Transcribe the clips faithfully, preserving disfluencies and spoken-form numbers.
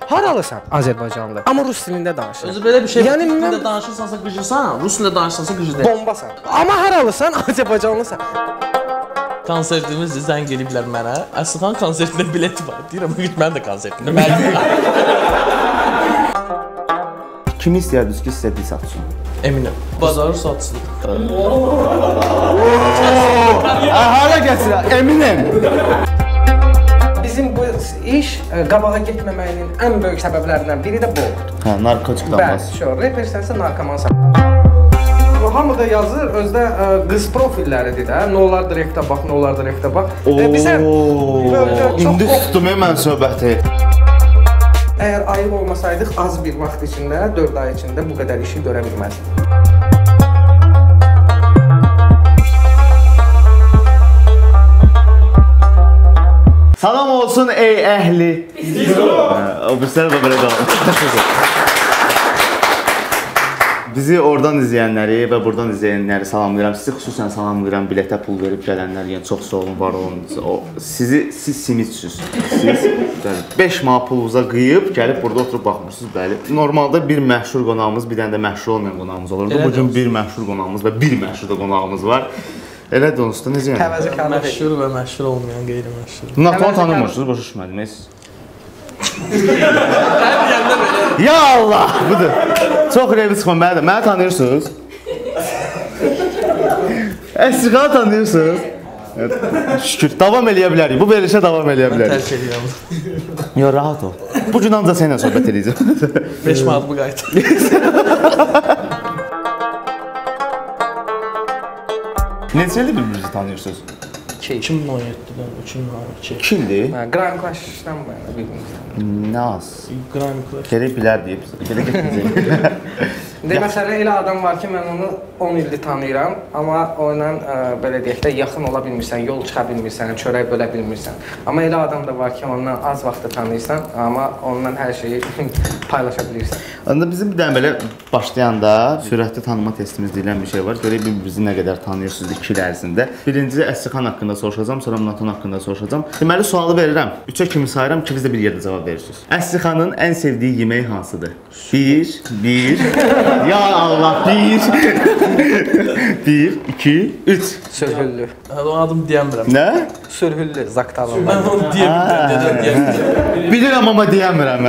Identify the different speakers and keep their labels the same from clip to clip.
Speaker 1: Haralısan? Azərbaycanlı. Amma rus dilində danışır.
Speaker 2: Özü belə bir şey.
Speaker 1: Yəni
Speaker 2: mən
Speaker 1: mən
Speaker 2: də danışırsansa qıcırsan, rus dilində danışırsansa qıcır deyil.
Speaker 1: bombasan. Amma haralısan? Azərbaycanlısan.
Speaker 2: Konsertimizdir, zəng eləyiblər mənə. Əslihan konsertində bileti var. Deyirəm, bu mən də konsertində mənim.
Speaker 3: Kimi istəyirdiniz ki, sizə dis atsın?
Speaker 2: Eminəm. Bazarı satsın.
Speaker 3: Hala gətirə, eminəm.
Speaker 1: Bizim bu iş qabağa getməməyinin ən böyük səbəblərindən biri də bu oldu.
Speaker 3: Hə, narkotikdən
Speaker 1: Bəli,
Speaker 3: bahs.
Speaker 1: şu, repersənsə narkomansan. Hamı da yazır, özdə ə, qız profilləridir də. Nə olar direktə bax, nə olar direktə bax. Bizə
Speaker 3: İndi tutdum mən söhbəti.
Speaker 1: Əgər ayıq olmasaydıq, az bir vaxt içində, dörd ay içində bu qədər işi görə bilməzdik.
Speaker 3: Salam olsun ey əhli. O birisləri də belə qalır. Bizi oradan izləyənləri və buradan izləyənləri salamlayıram. Sizi xüsusən salamlayıram. Biletə pul verib gələnlər, yəni çox sağ olun, var olun. O sizi siz simitsiniz. Siz beş manat pulunuza qıyıb gəlib burada oturub baxmırsınız, bəli. Normalda bir məşhur qonağımız, bir dənə də məşhur olmayan qonağımız olurdu. Bu gün bir məşhur qonağımız və bir məşhur da qonağımız var. Elə də onsuz da necə yəni?
Speaker 1: Kəvəzi kardeş.
Speaker 2: Məşhur və məşhur olmayan qeyri-məşhur.
Speaker 3: Natonu tanımırsınız, başa düşmədiniz. Ya Allah, budur. Çox revi çıxma mənə də. Məni tanıyırsınız? Əsliqanı tanıyırsınız? Şükür, davam eləyə bilərik. Bu verilişə davam eləyə bilərik.
Speaker 2: Tərk edirəm.
Speaker 3: Yo, rahat ol. Bu gün ancaq sənlə söhbət edəcəm.
Speaker 2: beş manat bu qayıt.
Speaker 3: Neçəli bir-birinizi tanıyırsınız?
Speaker 2: iki min on yeddidən, iki min on iki.
Speaker 3: Kimdir?
Speaker 1: Grand Clash-dan bu yana bilmiyorum.
Speaker 3: Nə az?
Speaker 2: Grand Clash.
Speaker 3: Gerək bilər deyib, gerək getməyəcək.
Speaker 1: Məsələn, elə adam var ki, mən onu on ildir tanıyıram, amma onunla belə deyək də yaxın ola bilmirsən, yol çıxa bilmirsən, çörək bölə bilmirsən. Amma elə adam da var ki, onunla az vaxtda tanıyırsan, amma onunla hər şeyi paylaşa bilirsən.
Speaker 3: Onda bizim bir dənə belə başlayanda sürətli tanıma testimiz deyilən bir şey var. Görək bir-birinizi nə qədər tanıyırsınız iki il ərzində. Birinci Əslihan haqqında soruşacağam, sonra Naton haqqında soruşacağam. Deməli, sualı verirəm. Üçə kimi sayıram, ikiniz də bir yerdə cavab verirsiniz. Əslihanın ən sevdiyi yemək hansıdır? Bir, bir, ya Allah, bir, bir, iki, üç.
Speaker 1: Sürhüllü.
Speaker 2: O adım deyəmirəm.
Speaker 3: Nə?
Speaker 1: Sürhüllü, Zaktalov.
Speaker 2: Mən onu deyəmirəm, dedən deyəmirəm.
Speaker 3: Bilirəm, amma deyəmirəm.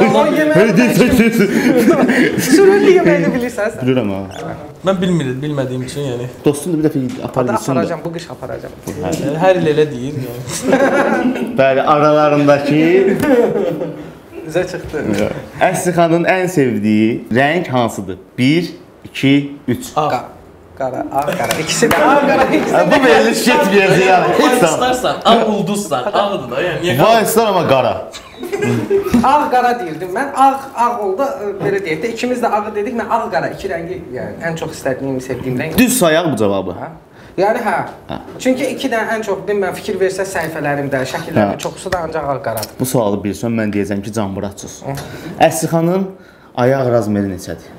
Speaker 1: Sürhüllü yeməyini bilirsən sən?
Speaker 3: Bilirəm, ha.
Speaker 2: Mən bilmirəm, bilmədiyim üçün, yəni.
Speaker 3: Dostun da bir dəfə apar gitsin də.
Speaker 1: Aparacam, bu qış aparacam.
Speaker 2: Hər il elə deyir, yəni.
Speaker 3: Bəli, aralarındakı
Speaker 1: Bizə çıxdı.
Speaker 3: Əslihanın ən sevdiyi rəng hansıdır? Bir, iki, üç.
Speaker 2: Ağ.
Speaker 1: Qara, ağ, qara. İkisi də ağ, qara, ikisi də.
Speaker 3: Bu veriliş getməyəcək yəni.
Speaker 2: Ağ istarsan, ağ ulduzsan, ağdır da, yəni.
Speaker 3: Vay istar amma qara.
Speaker 1: Ağ, qara deyirdim mən. Ağ, ağ oldu, belə deyək də. İkimiz də ağ dedik, mən ağ, qara. İki rəngi, yəni ən çox istədiyim, sevdiyim rəng.
Speaker 3: Düz sayaq bu cavabı.
Speaker 1: Yəni hə. Çünki iki dənə ən çox bilmən fikir versə səhifələrimdə, şəkillərimdə çoxusu da ancaq ağ qaradır.
Speaker 3: Bu sualı bilsən mən deyəcəm ki, Canmuradsız. Əslihanın ayaq razmeri neçədir?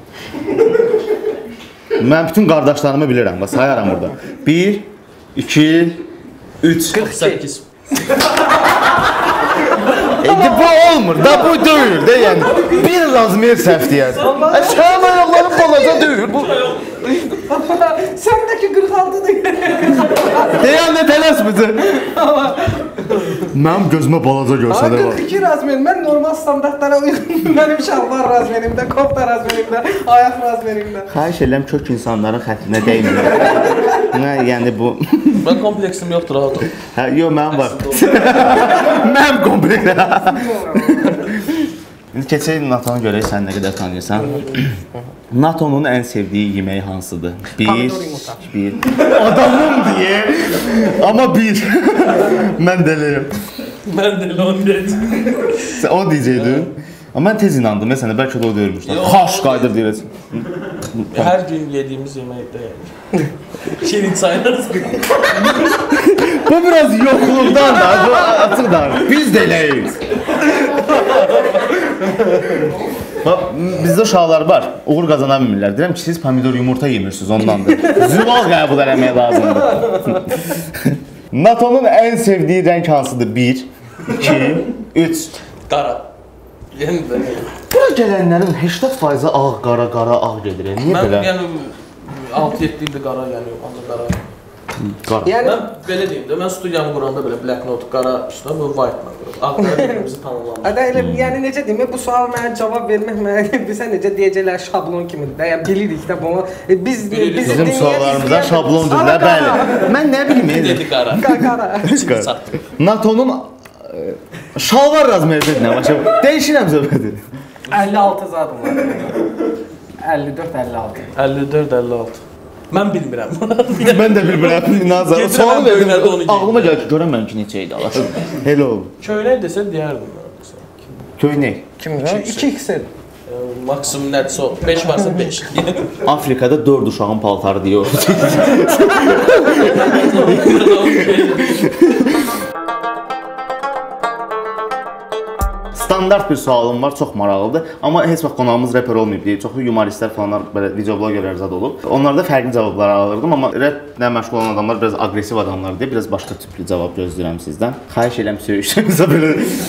Speaker 3: Mən bütün qardaşlarımı bilirəm, bax sayaram burada. Bir, iki, üç.
Speaker 1: qırx səkkiz.
Speaker 3: E, bu olmur da, bu deyil də yəni. Bir razmer səhv deyəsən. E, sənin ayaqların balaca deyil. Bu
Speaker 1: Səndəki qırx altıdır.
Speaker 3: deyən də tələsməcə. Mənim gözümə balaca görsədə var.
Speaker 1: qırx iki razmer. Mən normal standartlara uyğun. Mənim şalvar razmerimdə, kofta razmerimdə, ayaq razmerimdə.
Speaker 3: Xahiş edirəm kök insanların xətrinə dəymir. Nə, yəni bu...
Speaker 2: Mən kompleksim yoxdur, rahat ol.
Speaker 3: Hə, yox, mənim var. Mənim kompleksim. İndi keçək Natonu görək, sən nə qədər tanıyırsan. Natonun ən sevdiyi yeməyi hansıdır? Bir, bir. Adamım deyə, amma bir. Mən dəliyim.
Speaker 2: Mən də elə onu deyəcəm.
Speaker 3: Sən onu deyəcəkdin. Amma mən tez inandım, mən sənə bəlkə də o deyirmişdim. Xaş qaydır deyirəsin.
Speaker 2: Hər gün yediyimiz yeməkdə yəni. Şirin sayılırsa.
Speaker 3: Bu biraz yoxluqdan da, bu açıqdan. Biz də eləyirik. Bizdə uşaqlar var, uğur qazana bilmirlər. Deyirəm ki, siz pomidor yumurta yemirsiniz ondandır. Züval qəbul eləmək lazımdır. Natonun ən sevdiyi rəng hansıdır? Bir, iki, üç.
Speaker 2: Qara. Yəni də.
Speaker 3: Bura gələnlərin səksən faizi ağ, qara, qara, ağ gedir. Niyə
Speaker 2: Mən
Speaker 3: belə?
Speaker 2: yəni altı yeddi ildir qara yəni, ancaq qara.
Speaker 3: Qara.
Speaker 1: Yəni
Speaker 2: Mən belə deyim də, mən studiyamı quranda belə black note qara üstünə bu white mən qurub. Ağ qara birbirimizi tanımlamış.
Speaker 1: Ədə elə yəni necə deyim, bu sual mənə cavab vermək mənə bizə necə deyəcəklər şablon kimidir də. Yəni bilirik də bunu. E, biz
Speaker 2: Bilirik.
Speaker 1: biz
Speaker 3: Bizim suallarımızda şablondur da, bəli. Mən nə bilim,
Speaker 2: Dedi qara.
Speaker 1: qara.
Speaker 2: Çatdı.
Speaker 3: NATO'nun e, şalvar razmeri nə başa? Dəyişirəm söhbəti.
Speaker 1: əlli altı zadım var. əlli dörd əlli altı.
Speaker 2: əlli dörd əlli altı. Mən bilmirəm.
Speaker 3: Mən də bilmirəm. Nazar.
Speaker 2: Keçən
Speaker 3: Sual
Speaker 2: mən böyüklərdə onu
Speaker 3: verdim.
Speaker 2: geydim.
Speaker 3: Ağlıma gəldi ki, görəm mən ki neçə idi Allah. Elə oldu.
Speaker 2: Köynək desə deyərdim mən.
Speaker 3: Köynək.
Speaker 1: Kim? iki iks.
Speaker 2: Maksimum nədirsə o. beş varsa beş.
Speaker 3: Afrikada dörd uşağın paltarı deyə. Standart bir sualım var, çox maraqlıdır. Amma heç vaxt qonağımız reper olmayıb deyə çoxu humoristlər falanlar belə videobloggerlər zad olub. Onlarda fərqli cavablar alırdım, amma raplə məşğul olan adamlar biraz aqressiv adamlar deyə biraz başqa tipli cavab gözləyirəm sizdən. Xahiş edirəm söyüşünüzə belə.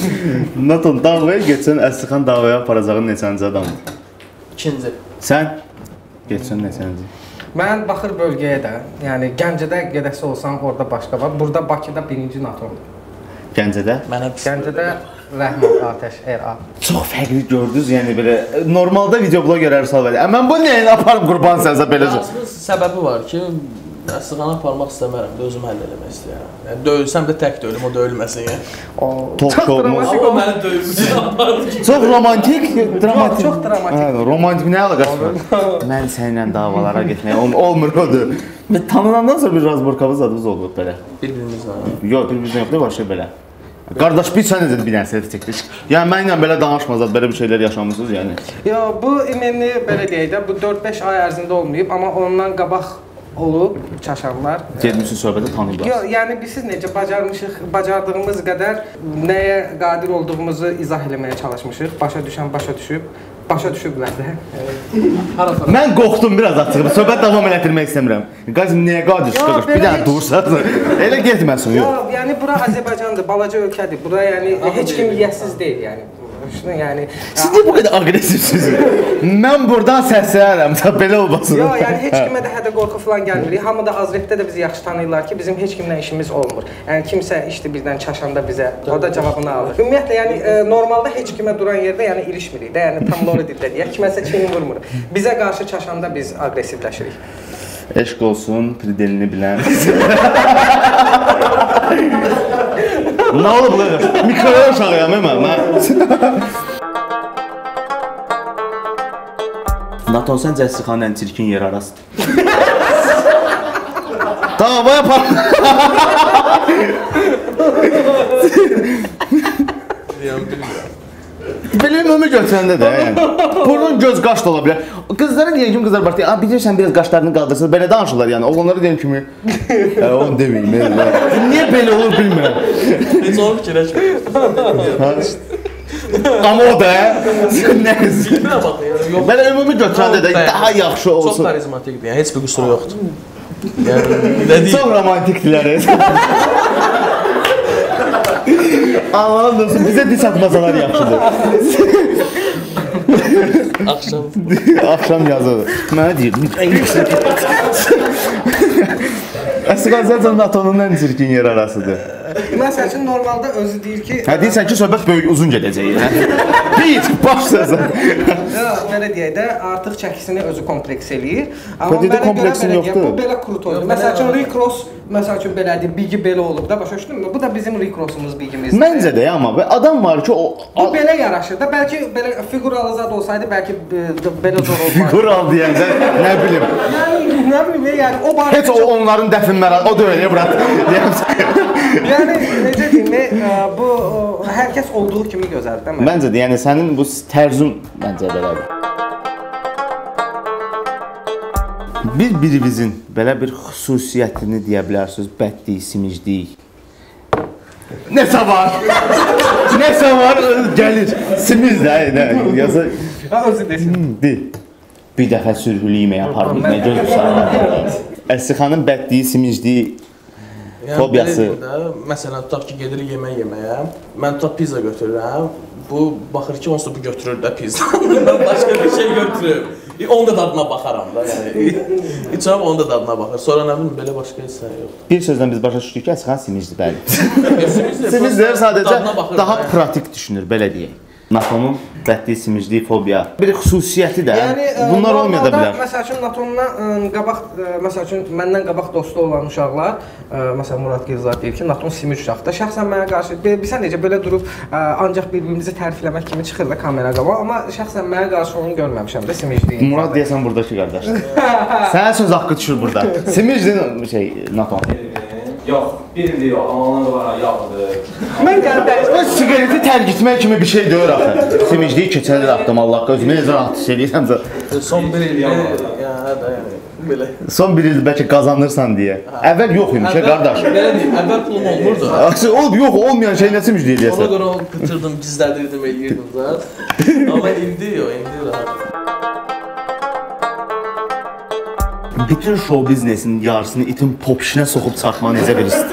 Speaker 3: Naton davaya geçən Əsliqan davaya aparacağın neçənci adamdır?
Speaker 2: İkinci.
Speaker 3: Sən geçən neçənci?
Speaker 1: Mən baxır bölgəyə də, yəni Gəncədə gedəsi olsam orada başqa var. Burada Bakıda birinci NATOdur.
Speaker 3: Gəncədə?
Speaker 2: Mənə pis.
Speaker 1: Gəncədə Rəhman Atəş R A.
Speaker 3: Çox fərqli gördünüz, yəni belə normalda videobloggerlər sual verir. Mən bu nəyin aparım qurban sənsə belə.
Speaker 2: Aslında səbəbi var ki, Əsliqanı aparmaq istəmərəm, özüm həll eləmək istəyirəm. Yəni döyülsəm də tək döyülüm, o döyülməsin yəni.
Speaker 1: O
Speaker 3: Talk show-umuz.
Speaker 2: Amma məni döyülməsin aparır.
Speaker 3: Çox romantik, dramatik.
Speaker 1: Çox dramatik.
Speaker 3: Hə, romantik nə əlaqəsi var? Mən səninlə davalara getməyə ol olmur odur. Və tanınandan sonra bir razborkavız adımız oldu belə.
Speaker 2: Bir-birimizlə.
Speaker 3: Yox, bir-birimizlə yox, da başqa belə. Qardaş bir sən necə bir dənə selfie çəkdik? Yəni mənimlə belə danışmazlar, belə bir şeylər yaşamısınız yəni.
Speaker 1: Yo, bu ümumi belə deyək də, bu dörd beş ay ərzində olmayıb, amma ondan qabaq olub çaşanlar.
Speaker 3: Getmişik söhbətə tanıyıblar.
Speaker 1: Yox, yəni biz siz necə bacarmışıq, bacardığımız qədər nəyə qadir olduğumuzu izah eləməyə çalışmışıq. Başa düşən başa düşüb, başa düşüblər də.
Speaker 2: Hara-hara.
Speaker 3: Mən qorxdum biraz açıq. Söhbət davam elətdirmək istəmirəm. Qazım nəyə qadir çıxır? Bir dənə dursan. Elə getməsin yox.
Speaker 1: Yox, yəni bura Azərbaycandır, balaca ölkədir. Bura yəni heç kim yiyəsiz deyil yəni. Yəni
Speaker 3: Siz niyə bu qədər aqressivsiniz? Mən buradan səslənirəm, belə olmasın.
Speaker 1: yox, yəni heç kimə də hədə qorxu falan gəlmir. Hamı da Azrepdə də bizi yaxşı tanıyırlar ki, bizim heç kimlə işimiz olmur. Yəni kimsə işdi birdən çaşanda bizə, o da cavabını alır. Ümumiyyətlə, yəni e, normalda heç kimə duran yerdə yəni ilişmirik də, yəni tam lori dildə deyək, kiməsə çiyin vurmur. Bizə qarşı çaşanda biz aqressivləşirik.
Speaker 3: Eşq olsun, pridelini bilən. Nə olub bu? Mikroya uşağıyam mən. Naton sən Cəssixanın ən çirkin yer arasıdır. Davaya yapar.
Speaker 2: Bilmirəm, bilmirəm.
Speaker 3: Belə ümumi götürəndə də yəni. Burnun göz qaş da ola bilər. Qızlara deyən kimi qızlar var deyir, bilirsən biraz qaşlarını qaldırsın. Belə danışırlar yəni. Oğlanlara deyən kimi. Hə, onu deməyim. Niyə belə olur bilmirəm.
Speaker 2: Heç onu fikirləşmirəm.
Speaker 3: Amma o da nəsə.
Speaker 2: Bilmirəm baxın, yəni yox.
Speaker 3: Belə ümumi götürəndə də daha yaxşı
Speaker 2: Çox
Speaker 3: olsun.
Speaker 2: karizmatikdir, yəni heç bir qüsuru yoxdur. Yəni nə deyim?
Speaker 3: Çox romantikdilər. Allah'ım dostum, bize diss atmasalar yaxşıdır.
Speaker 2: Akşam.
Speaker 3: Akşam yazılır. Mənə deyir, Əsliqan zaten NATO'nun ən çirkin yer arasıdır.
Speaker 1: Məsəl üçün normalda özü deyir ki,
Speaker 3: Hə deyirsən ki, söhbət böyük uzun gedəcək. Bir, baş sözü.
Speaker 1: yox, belə deyək də, artıq çəkisini özü kompleks eləyir. Amma
Speaker 3: Bədə
Speaker 1: mənə görə
Speaker 3: kompleksin
Speaker 1: belə deyək,
Speaker 3: yoxdur.
Speaker 1: bu belə krutoydur. Məsəl üçün Rick Ross, məsəl üçün belədir, Biggie belə olub da, başa düşdünmü? Bu da bizim Rick Ross'umuz, Biggie'mizdir.
Speaker 3: Məncə də amma adam var ki, o
Speaker 1: Bu belə yaraşır da, bəlkə belə figuralı zad olsaydı, bəlkə e, belə zor olmazdı.
Speaker 3: Kural deyəndə nə bilim.
Speaker 1: Yəni, nə bilim, yəni o barədə
Speaker 3: Heç o onların dəfn mərasimi, o da öyle bırak.
Speaker 1: Yəni necə deyim, e, bu e, hər kəs olduğu kimi gözəldir də.
Speaker 3: Məncə də, yəni sənin bu tərzun məncə belədir. Bir birimizin belə bir xüsusiyyətini deyə bilərsiniz, bəddik, simicdik. Nəsə var? Nəsə var? Gəlir. Simiz də, nə, yazı.
Speaker 1: Ha, özü desin.
Speaker 3: De. Bir dəfə sürgülüyməyə apardım, nə gözü sağlam. Əsliqanın bəddiyi, simicdiyi
Speaker 2: Yəni,
Speaker 3: fobiyası.
Speaker 2: Də, məsələn, tutaq ki, gedir yemək yeməyə, mən tutaq pizza götürürəm, bu baxır ki, onsuz da bu götürür də pizza, mən başqa bir şey götürürüm. Onun da dadına baxaram da, yəni. İçəm, onun da dadına baxır. Sonra nə bilim, belə başqa heç sən yox.
Speaker 3: Bir sözlə biz başa düşdük ki, Əsqan simicdir, bəli.
Speaker 2: Simicdir,
Speaker 3: Simicdir sadəcə daha
Speaker 2: yəni.
Speaker 3: pratik düşünür, belə deyək. NATO'nun bədli, simicliyi, fobiya. Bir xüsusiyyəti də
Speaker 1: Yəni,
Speaker 3: bunlar olmaya da bilər.
Speaker 1: Məsəl üçün NATO'ndan qabaq, məsəl üçün məndən qabaq dostu olan uşaqlar, məsələn Murad Gilzar deyir ki, NATO'nun simic uşaqdır. Şəxsən mənə qarşı, bilsən necə belə durub ancaq bir-birimizi tərifləmək kimi çıxır da kamera qabaq, amma şəxsən mənə qarşı onu görməmişəm də simicliyi.
Speaker 3: Murad deyəsən buradakı qardaşdır. Sənə söz haqqı düşür burada. Simicdir şey NATO.
Speaker 4: Yox, biridir yox, amma ondan qabaq yağdır.
Speaker 1: Mən gəldim.
Speaker 3: Öz siqareti tərgitmək kimi bir şey deyir axı. Simicliyi keçəlir atdım Allah özümə necə rahat hiss edirəmsə.
Speaker 2: Son bir il, yəni, hə də, yəni, belə.
Speaker 3: Son bir il bəlkə qazanırsan deyə. Əvvəl yox imiş, qardaş.
Speaker 2: Belə deyim, əvvəl pulum olmurdu.
Speaker 3: Aksi olub yox, olmayan şey nə simicliyi
Speaker 2: Ona
Speaker 3: deyəsən.
Speaker 2: görə onu qıtırdım, gizlədirdim, eləyirdim da. Amma indi yox, indi rahat.
Speaker 3: Bütün show biznesinin yarısını itin pop işinə soxub çıxartmağı necə bilirsən?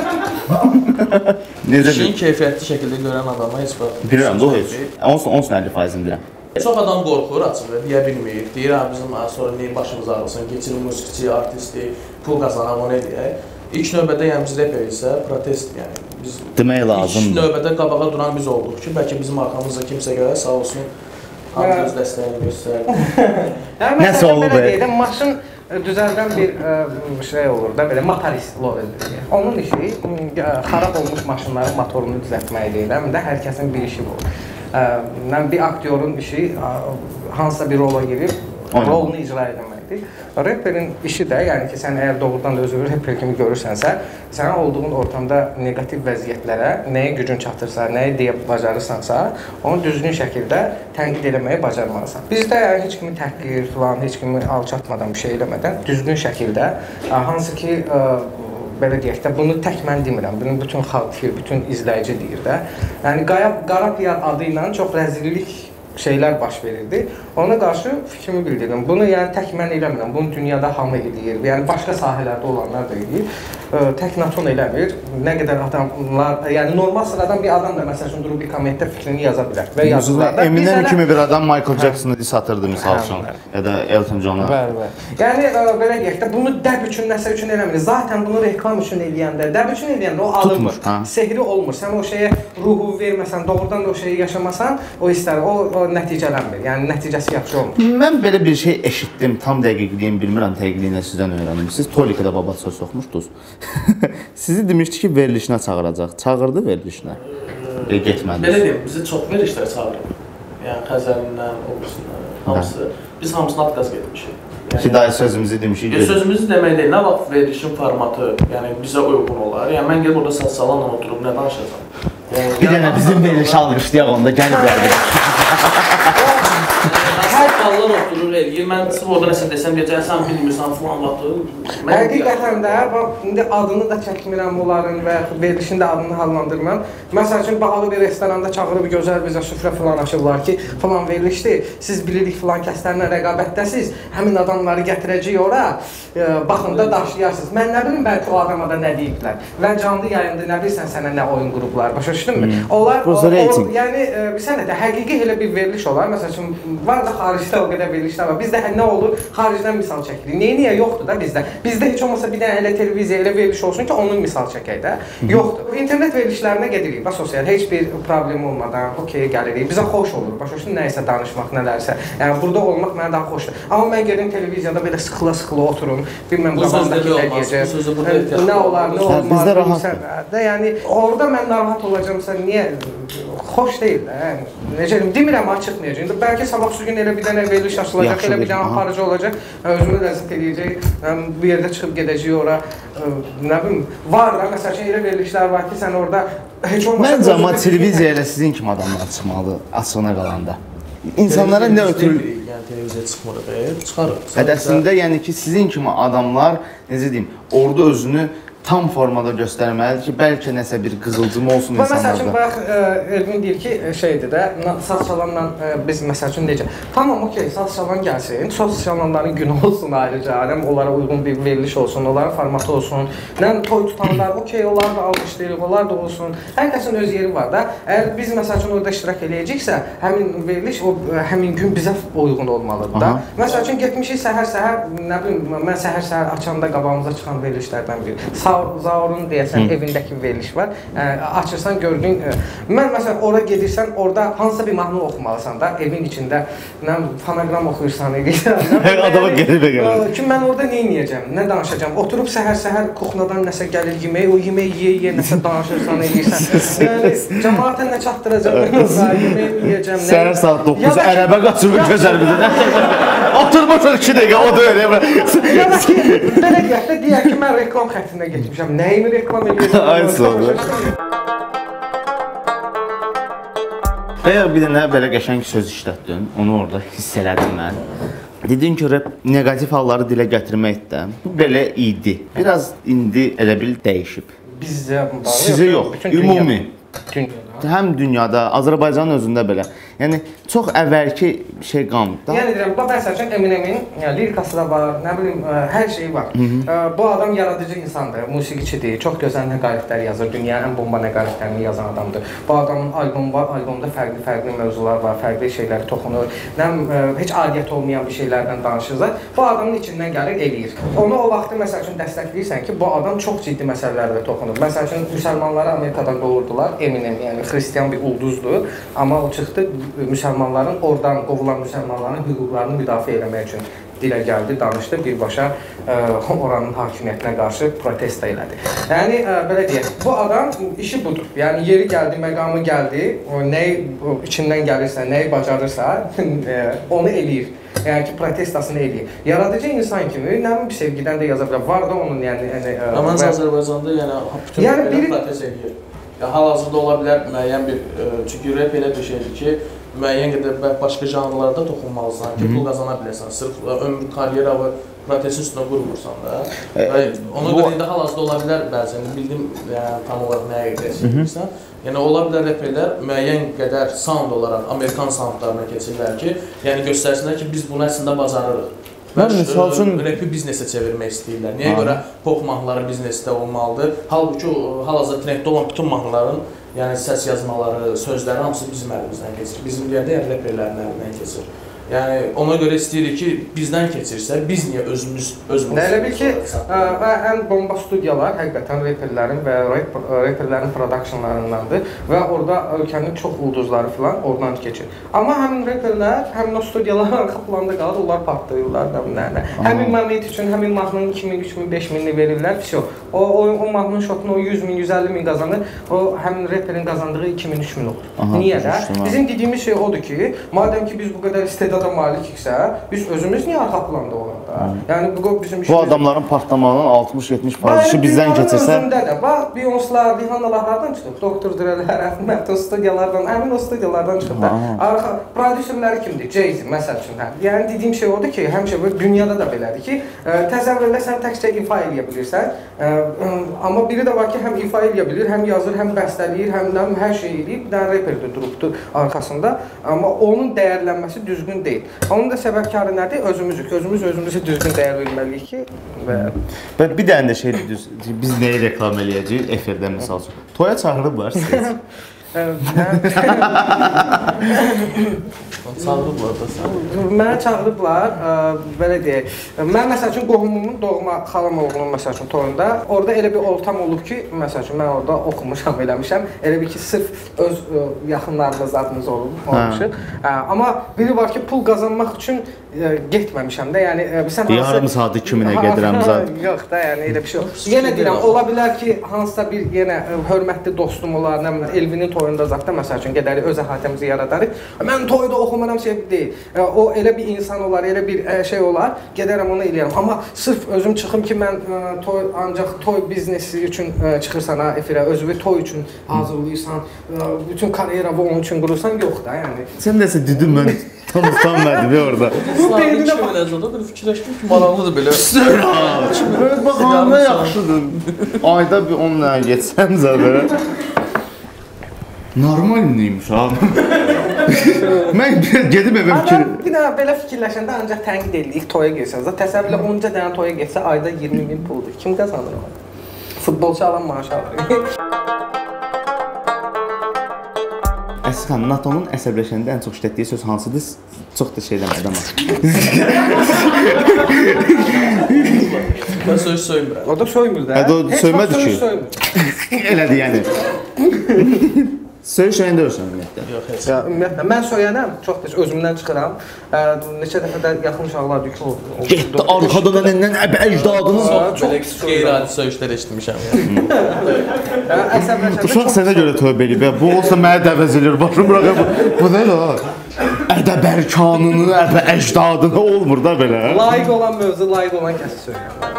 Speaker 3: Necə
Speaker 2: İşin
Speaker 3: bilirsən?
Speaker 2: keyfiyyətli şəkildə görən adama heç vaxt.
Speaker 3: Bilirəm, doğru heç. Onsun əlli faizini bilirəm.
Speaker 2: Çox adam qorxur açıqda, deyə bilmir. Deyir, ha bizim sonra niyə başımız ağrısın, keçirin musiqiçi, artisti, pul qazanaq, o nə deyək. İlk növbədə yəni biz reper isə protest, yəni biz
Speaker 3: Demək lazımdır.
Speaker 2: İlk növbədə qabağa duran biz olduq ki, bəlkə bizim arxamızda kimsə gələr, sağ olsun, hamı öz dəstəyini göstərir.
Speaker 3: Nəsə olub be.
Speaker 1: Maşın düzəldən bir ə, şey olur da, belə motorist lovel. Onun işi ə, xarab olmuş maşınların motorunu düzəltmək deyil. Həm də hər kəsin bir işi bu. Ə, bir aktyorun işi ə, hansısa bir rola girib rolunu icra etməkdir. Rapperin işi də, yəni ki, sən əgər doğrudan da özünü rapper kimi görürsənsə, sən olduğun ortamda neqativ vəziyyətlərə nəyə gücün çatırsa, nəyə deyə bacarırsansa, onu düzgün şəkildə tənqid eləməyi bacarmalısan. Bizdə yəni heç kimi təhqir falan, heç kimi alçatmadan bir şey eləmədən düzgün şəkildə, hansı ki, ə, belə deyək də, bunu tək mən demirəm, bunu bütün xalq deyir, bütün izləyici deyir də. Yəni, Qara Piyar adı ilə çox rəzillik şeylər baş verirdi. Ona qarşı fikrimi bildirdim. Bunu yəni tək mən eləmirəm. Bunu dünyada hamı eləyir. Yəni başqa sahələrdə olanlar da eləyir. Tək NATO eləmir. Nə qədər adamlar, yəni normal sıradan bir adam da məsəl üçün durub bir kommentdə fikrini yaza bilər və yazırlar da.
Speaker 3: Eminem kimi bir adam Michael Jackson'ı dis atırdı misal üçün ya da Elton John'a.
Speaker 1: Bəli, bəli. Yəni belə deyək də, bunu dəb üçün, nəsə üçün eləmir. Zaten bunu reklam üçün eləyəndə, dəb üçün eləyəndə o alınmır. Sehri olmur. Sən o şeyə ruhu verməsən, doğrudan da o şeyi yaşamasan, o istər, o, o nəticələnmir. Yəni nəticəsi yaxşı olmur.
Speaker 3: Mən belə bir şey eşitdim, tam dəqiqliyini bilmirəm, dəqiqliyini sizdən öyrəndim. Siz Tolikada baba söz soxmuşdunuz. Sizi demişdi ki, verilişinə çağıracaq. Çağırdı verilişinə. E, getmədiniz.
Speaker 2: Belə deyim, bizi çox verilişlər çağırır. Yəni Xəzərindən, Oğuzundan, hamısı. Biz hamısına atqaz getmişik. Yəni,
Speaker 3: Hidayət sözümüzü demişik.
Speaker 2: E, sözümüzü demək deyil, nə vaxt verilişin formatı yəni bizə uyğun olar. Yəni mən gəlib orada saat-salanla oturub nə danışacağam? Yəni,
Speaker 3: bir dənə bizim veriliş almışdıyaq onda, gəliblərdi.
Speaker 2: Hər hallar oturur, eləyir. Mən sırf orada nəsə desəm, deyəcək, sən bilmirsən, falan vaxtı.
Speaker 1: Həqiqətən də, indi adını da çəkmirəm onların və verilişin də adını hallandırmıram. Məsəl üçün, bahalı bir restoranda çağırıb gözəl bizə süfrə falan açırlar ki, falan verilişdir, siz bilirik falan kəslərlə rəqabətdəsiz, həmin adamları gətirəcək ora, baxın da daşlayarsınız. Mən nə bilim, bəlkə o adama da nə deyiblər və canlı yayında nə bilirsən sənə nə oyun qruplar, başa düşdünmü? Onlar, yəni, bilsən də, həqiqi elə bir veriliş olar, məsəl üçün, var da xaricdə o qədər verilişlər var. Bizdə nə olur? Xaricdən misal çəkirik. Niyə, niyə? Yoxdur da bizdə. Bizdə heç olmasa bir dənə elə televiziya, elə veriliş olsun ki, onun misal çəkək də. Yoxdur. İnternet verilişlərinə gedirik, bax, sosial, heç bir problem olmadan, okey, gəlirik. Bizə xoş olur, başa düşdün, nəyisə danışmaq, nələrsə. Yəni, burada olmaq mənə daha xoşdur. Amma mən gedim televiziyada belə sıxıla-sıxıla oturum, bilməm, qabandakı nə deyəcək, nə olar, nə olmaz,
Speaker 3: bizdə rahatdır.
Speaker 1: Yəni, orada mən narahat olacaqsa, niyə? Xoş deyil də, necə deyim, demirəm, çıxmayacaq. Bəlkə sabah su gün elə bir dənə veriliş açılacaq, elə bir dənə aparıcı olacaq, özümü ləzzət edəcək, bir yerdə çıxıb gedəcək ora, nə bilim, var da, məsəl üçün elə verilişlər var ki, sən orada heç olmasa...
Speaker 3: Məncə, amma televiziya elə sizin kimi adamlar çıxmalı, açığına qalanda. İnsanlara nə ötürür?
Speaker 2: Yəni, televiziya çıxmırıq, çıxarıq.
Speaker 3: Hədəsində, yəni ki, sizin kimi adamlar, necə deyim, orada özünü tam formada göstərməlidir ki, bəlkə nəsə bir qızılcım olsun
Speaker 1: insanlarda. Və məsəl üçün,
Speaker 3: insanlarda.
Speaker 1: bayaq Elvin deyir ki, şeydir də, saç-salanla biz məsəl üçün necə? Tamam, okey, saç-salan gəlsin, saç-salanların günü olsun ayrıca, onlara uyğun bir veriliş olsun, onların formatı olsun. Nəm toy tutanlar, okey, onlar da alqışlayırıq, onlar da olsun. Hər kəsin öz yeri var da. Əgər biz məsəl üçün orada iştirak eləyəcəksə, həmin veriliş o həmin gün bizə uyğun olmalıdır da. Məsəl üçün getmişik səhər-səhər, nə bilim, mən səhər-səhər açanda qabağımıza çıxan verilişlərdən biri. Zaurun deyəsən evindəki veriliş var. Açırsan, gördüyün, mən məsələn ora gedirsən, orada hansısa bir mahnı oxumalısan da, evin içində, nə fonogram oxuyursan, edirsən.
Speaker 3: Adama qəribə gəlir.
Speaker 1: Ki, mən orada nə edəcəm, nə danışacağam? Oturub səhər-səhər kuxnadan nəsə gəlir yemək, o yemək yeyə-yeyə nəsə danışırsan, edirsən. Yəni, cəmaata nə çatdıracam, yemək yiyəcəm.
Speaker 3: Səhər saat doqquz, ərəbə qaçırıb gözəl bir də. Oturmuşaq iki dəqiqə, o da öyle.
Speaker 1: Yəni ki, belə deyək də, deyək ki, mən reklam xəttinə getmişəm. Nəyimi reklam edirsən?
Speaker 3: Ay sağ ol. Əgər bir dənə belə qəşəng söz işlətdin, onu orada hiss elədim mən. Dedin ki, rap negativ halları dilə gətirməkdə belə idi. Biraz indi elə bil dəyişib.
Speaker 1: Bizdə
Speaker 3: Sizə yox, ümumi.
Speaker 1: Dünyada.
Speaker 3: Həm dünyada, Azərbaycanın özündə belə. Yəni çox əvvəlki şey qalmır.
Speaker 1: Yəni deyirəm, bu məsəl üçün Eminemin lirikası da var, nə bilim, hər şeyi var. Bu adam yaradıcı insandır, musiqiçidir, çox gözəl nəqaletlər yazır, dünyanın ən bomba nəqaletlərini yazan adamdır. Bu adamın albomu var, albomda fərqli-fərqli mövzular var, fərqli şeyləri toxunur, heç adiyyət olmayan bir şeylərdən danışırlar. Bu adamın içindən gəlir, eləyir. Onu o vaxtı məsəl üçün dəstəkləyirsən ki, bu adam çox ciddi məsələlərlə toxunur. Məsəl üçün, müsəlmanları Amerikadan qovurdular, Eminem, yəni xristiyan bir ulduzdur, amma o çıxdı müsəlmanların, oradan qovulan müsəlmanların hüquqlarını müdafiə etmək üçün dilə gəldi, danışdı, birbaşa oranın hakimiyyətinə qarşı protest elədi. Yəni, belə deyək, bu adam işi budur. Yəni, yeri gəldi, məqamı gəldi, nəyi içindən gəlirsə, nəyi bacarırsa, onu eləyir. Yəni ki, protestasını eləyir. Yaradıcı insan kimi, nəmin bir sevgidən də yaza bilər. Var da onun, yəni...
Speaker 2: Amma Azərbaycanda, yəni, bütün belə protest eləyir. Hal-hazırda ola bilər müəyyən bir, çünki rap elə bir şeydir ki, müəyyən qədər başqa janrlarda toxunmalısan ki, pul qazana biləsən. Sırf ömrü, karyera və protesin üstünə qurmursan da. Ona görə indi hal-hazırda ola bilər bəzən, bildim tam olaraq nəyə edirsən. Yəni, ola bilər rapperlər müəyyən qədər sound olaraq Amerikan soundlarına keçirlər ki, yəni göstərsinlər ki, biz bunu əslində bacarırıq.
Speaker 3: Mən misal üçün
Speaker 2: rapi biznesə çevirmək istəyirlər. Niyə görə pop mahnıları biznesdə olmalıdır? Halbuki hal-hazırda trenddə olan bütün mahnıların, yəni səs yazmaları, sözləri hamısı bizim əlimizdən keçir. Bizim yerdə yəni rapperlərin əlindən keçir. Yəni ona görə istəyirik ki, bizdən keçirsə, biz niyə özümüz özümüz.
Speaker 1: Elə bil ki, ən bomba studiyalar həqiqətən rapperlərin və rapperlərin productionlarındandır və orada ölkənin çox ulduzları filan oradan keçir. Amma həmin rapperlər, həmin o studiyaların arxa planda qalır, onlar partlayırlar da bunlarla. Həmin məmnuniyyət üçün, həmin mahnının iki min, üç min, beş minini verirlər, pis yox. O, o mahnının şotunu o yüz min, yüz əlli min qazanır, o həmin rapperin qazandığı iki min, üç min olur. Niyə də? Bizim dediyimiz şey odur ki, madəm ki biz bu qədər istedada malikiksə, biz özümüz niyə arxa planda olaq da? Yəni bu bizim işimiz...
Speaker 3: Bu adamların partlamanın altmış yetmiş faizini bizdən keçirsə...
Speaker 1: Özündə də, bax, Beyoncé'lar, Rihanna'lar hardan çıxıb? Doktor Dre'lər, Məhdud studiyalardan, həmin o studiyalardan çıxıb da. Arxa, prodüserləri kimdir? Jay-Z, məsəl üçün. Yəni dediyim şey odur ki, həmişə dünyada da belədir ki, təsəvvürlə sən təkcə ifa edə bilirsən, amma biri də var ki, həm ifa edə bilir, həm yazır, həm bəstələyir, həm də hər şey eləyib, bir dənə rapper də durubdur arxasında, amma onun dəyərlənməsi düzgün deyil. Onun da səbəbkarı nədir? Özümüzük. Özümüz özümüzə düzgün dəyər verməliyik ki,
Speaker 3: və bir dənə də şey düz, biz nəyi reklam eləyəcəyik efirdə misal üçün. Toya çağırıblar siz.
Speaker 2: Çağırıblar da sən.
Speaker 1: Mənə çağırıblar, belə deyək. Mən məsəl üçün qohumumun doğma xalam oğlunun məsəl üçün toyunda orada elə bir ortam olub ki, məsəl üçün mən orada oxumuşam, eləmişəm. Elə bir ki, sırf öz yaxınlarımız adımız olmuşuq. Amma biri var ki, pul qazanmaq üçün getməmişəm də, yəni sən hansı...
Speaker 3: Yarım saat iki minə gedirəm zaten.
Speaker 1: Yox da, yəni elə bir şey yox. Yenə deyirəm, ola bilər ki, hansısa bir yenə hörmətli dostum olar, nə bilim, Elvinin toyunda zaten məsəl üçün gedərik, öz əhatəmizi yaradarıq. Mən toyda oxumaram şey deyil. O elə bir insan olar, elə bir şey olar, gedərəm onu eləyərəm. Amma sırf özüm çıxım ki, mən toy, ancaq toy biznesi üçün çıxırsan ha, efirə, özünü toy üçün hazırlayırsan, bütün karyera bu onun üçün qurursan, yox da, yəni.
Speaker 3: Sən nəsə dedin, mən Tam utanmadı orada.
Speaker 2: Bu beynində baxacaqda fikirləşdim ki, maraqlıdır belə.
Speaker 3: Sırf baxanda yaxşıdır. Ayda bir on dənə geçsəm zəbərə. Normal neymiş abi? Mən gedib evə fikir...
Speaker 1: Bir dənə belə fikirləşəndə ancaq tənqid edirik toya getsəniz. Təsəvvürlə onca dənə toya getsə ayda iyirmi min puldur. Kim qazanır onu? Futbolçu alan maaşı alır.
Speaker 3: Əskan, NATO'nun əsəbləşəndə ən çox işlətdiyi söz hansıdır? Çox da şey demədi amma.
Speaker 2: Mən söz söymürəm.
Speaker 1: O da soymur da.
Speaker 3: Hə, o söymədi ki. Elədi yəni. Söyüş öyəndə ölsən ümumiyyətlə.
Speaker 2: Yox, heç.
Speaker 1: Ya, ümumiyyətlə, mən söyənəm, çox da özümdən çıxıram. Neçə dəfə də yaxın uşaqlar yükü oldu.
Speaker 3: Getdi, arxadan əndən əbə əcdadını.
Speaker 2: Belə qeyri-adi söyüşlər eşitmişəm.
Speaker 3: Uşaq sənə görə tövbə eləyib. Bu olsa mənə dəvəz eləyir. Başım bıraqa, bu nə la? Ədəb ərkanını, əbə əcdadını olmur da belə.
Speaker 1: Layiq olan mövzu, layiq olan kəsi söyləyəm.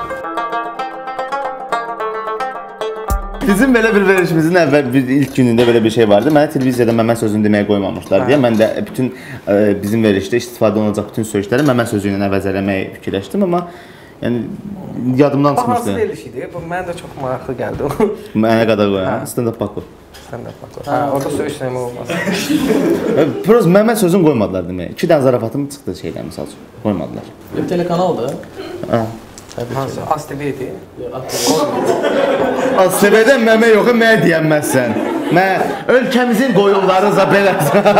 Speaker 3: Bizim belə bir verişimizin əvvəl bir ilk günündə belə bir şey vardı. Mənə televiziyada məmə sözünü deməyə qoymamışlar deyə mən də bütün ə, bizim verişdə istifadə olunacaq bütün sözləri məmə sözü ilə əvəz eləməyi fikirləşdim, amma yəni yadımdan çıxmışdı.
Speaker 1: Bahası veriş idi. Bu mənə də çox maraqlı gəldi.
Speaker 3: Mənə qədər qoyan. Stand-up Paco.
Speaker 1: Stand-up Paco. Hə, orada söyüş nəmə olmaz.
Speaker 3: Proz məmə sözünü qoymadılar demək. İki dənə zarafatım çıxdı şeylər misal üçün. Qoymadılar.
Speaker 2: Bir telekanaldır.
Speaker 3: Hə.
Speaker 1: Hansı? A S T V idi.
Speaker 3: A S T V-dən məmə yoxu mənə deyənməzsən. Mən ölkəmizin qoyunlarınıza belə.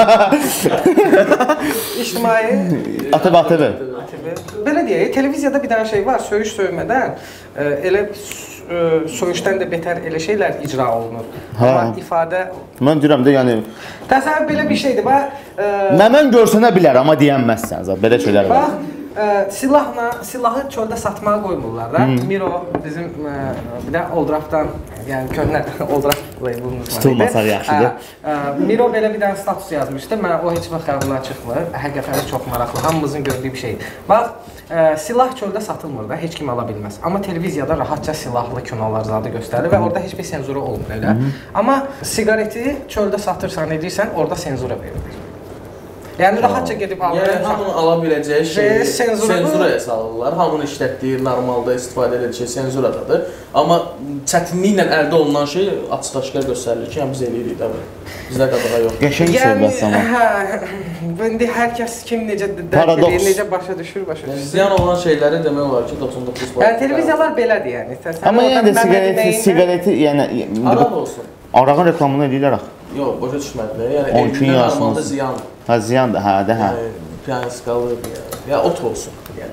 Speaker 1: İctimai.
Speaker 3: A T V, A T V.
Speaker 1: Belə deyək, televiziyada bir dənə şey var, söyüş söymədən elə söyüşdən də betər elə şeylər icra olunur. Amma ifadə...
Speaker 3: Mən deyirəm də, yəni...
Speaker 1: Təsəvvür belə bir şeydir, bax...
Speaker 3: Məmən görsənə bilər, amma deyənməzsən, zat, belə şeylər var.
Speaker 1: Bax, silahla, silahı çöldə satmağa qoymurlar da. Miro bizim bir də Oldrafdan, yəni köhnə Oldraf labelimiz var idi.
Speaker 3: Tutulmasaq yaxşıdır.
Speaker 1: Miro belə bir dənə status yazmışdı. Mən o heç vaxt xəyalımdan çıxmır. Həqiqətən çox maraqlı, hamımızın gördüyü bir şeydir. Bax, silah çöldə satılmır da, heç kim ala bilməz. Amma televiziyada rahatca silahlı kinolar zadı göstərilir və orada heç bir senzura olmur elə. Amma siqareti çöldə satırsan, edirsən, orada senzura verilir. Yəni rahatca gedib alır.
Speaker 2: Yəni hamının ala biləcəyi şey senzuraya salırlar. Hamının işlətdiyi, normalda istifadə edildiyi şey senzuradadır. Amma çətinliklə əldə olunan şey açıq-aşkar göstərilir ki, yəni biz eləyirik də bu. Bizdə qadağa yox.
Speaker 3: Qəşəng söhbət amma.
Speaker 1: Hə, indi hər kəs kim necə dərk edir, necə başa düşür, başa düşür.
Speaker 2: Ziyan olan şeyləri demək olar ki, doxsan doqquz faiz.
Speaker 1: Yəni televiziyalar belədir yəni.
Speaker 3: Amma yəni də siqareti, siqareti, yəni...
Speaker 2: Araq olsun.
Speaker 3: Arağın reklamını edirlər axı.
Speaker 2: Yox, başa düşmədilər. Yəni evində normalda ziyandır.
Speaker 3: Ha, ziyandır, hə, də, hə.
Speaker 2: Piyanskalı, ya ot olsun.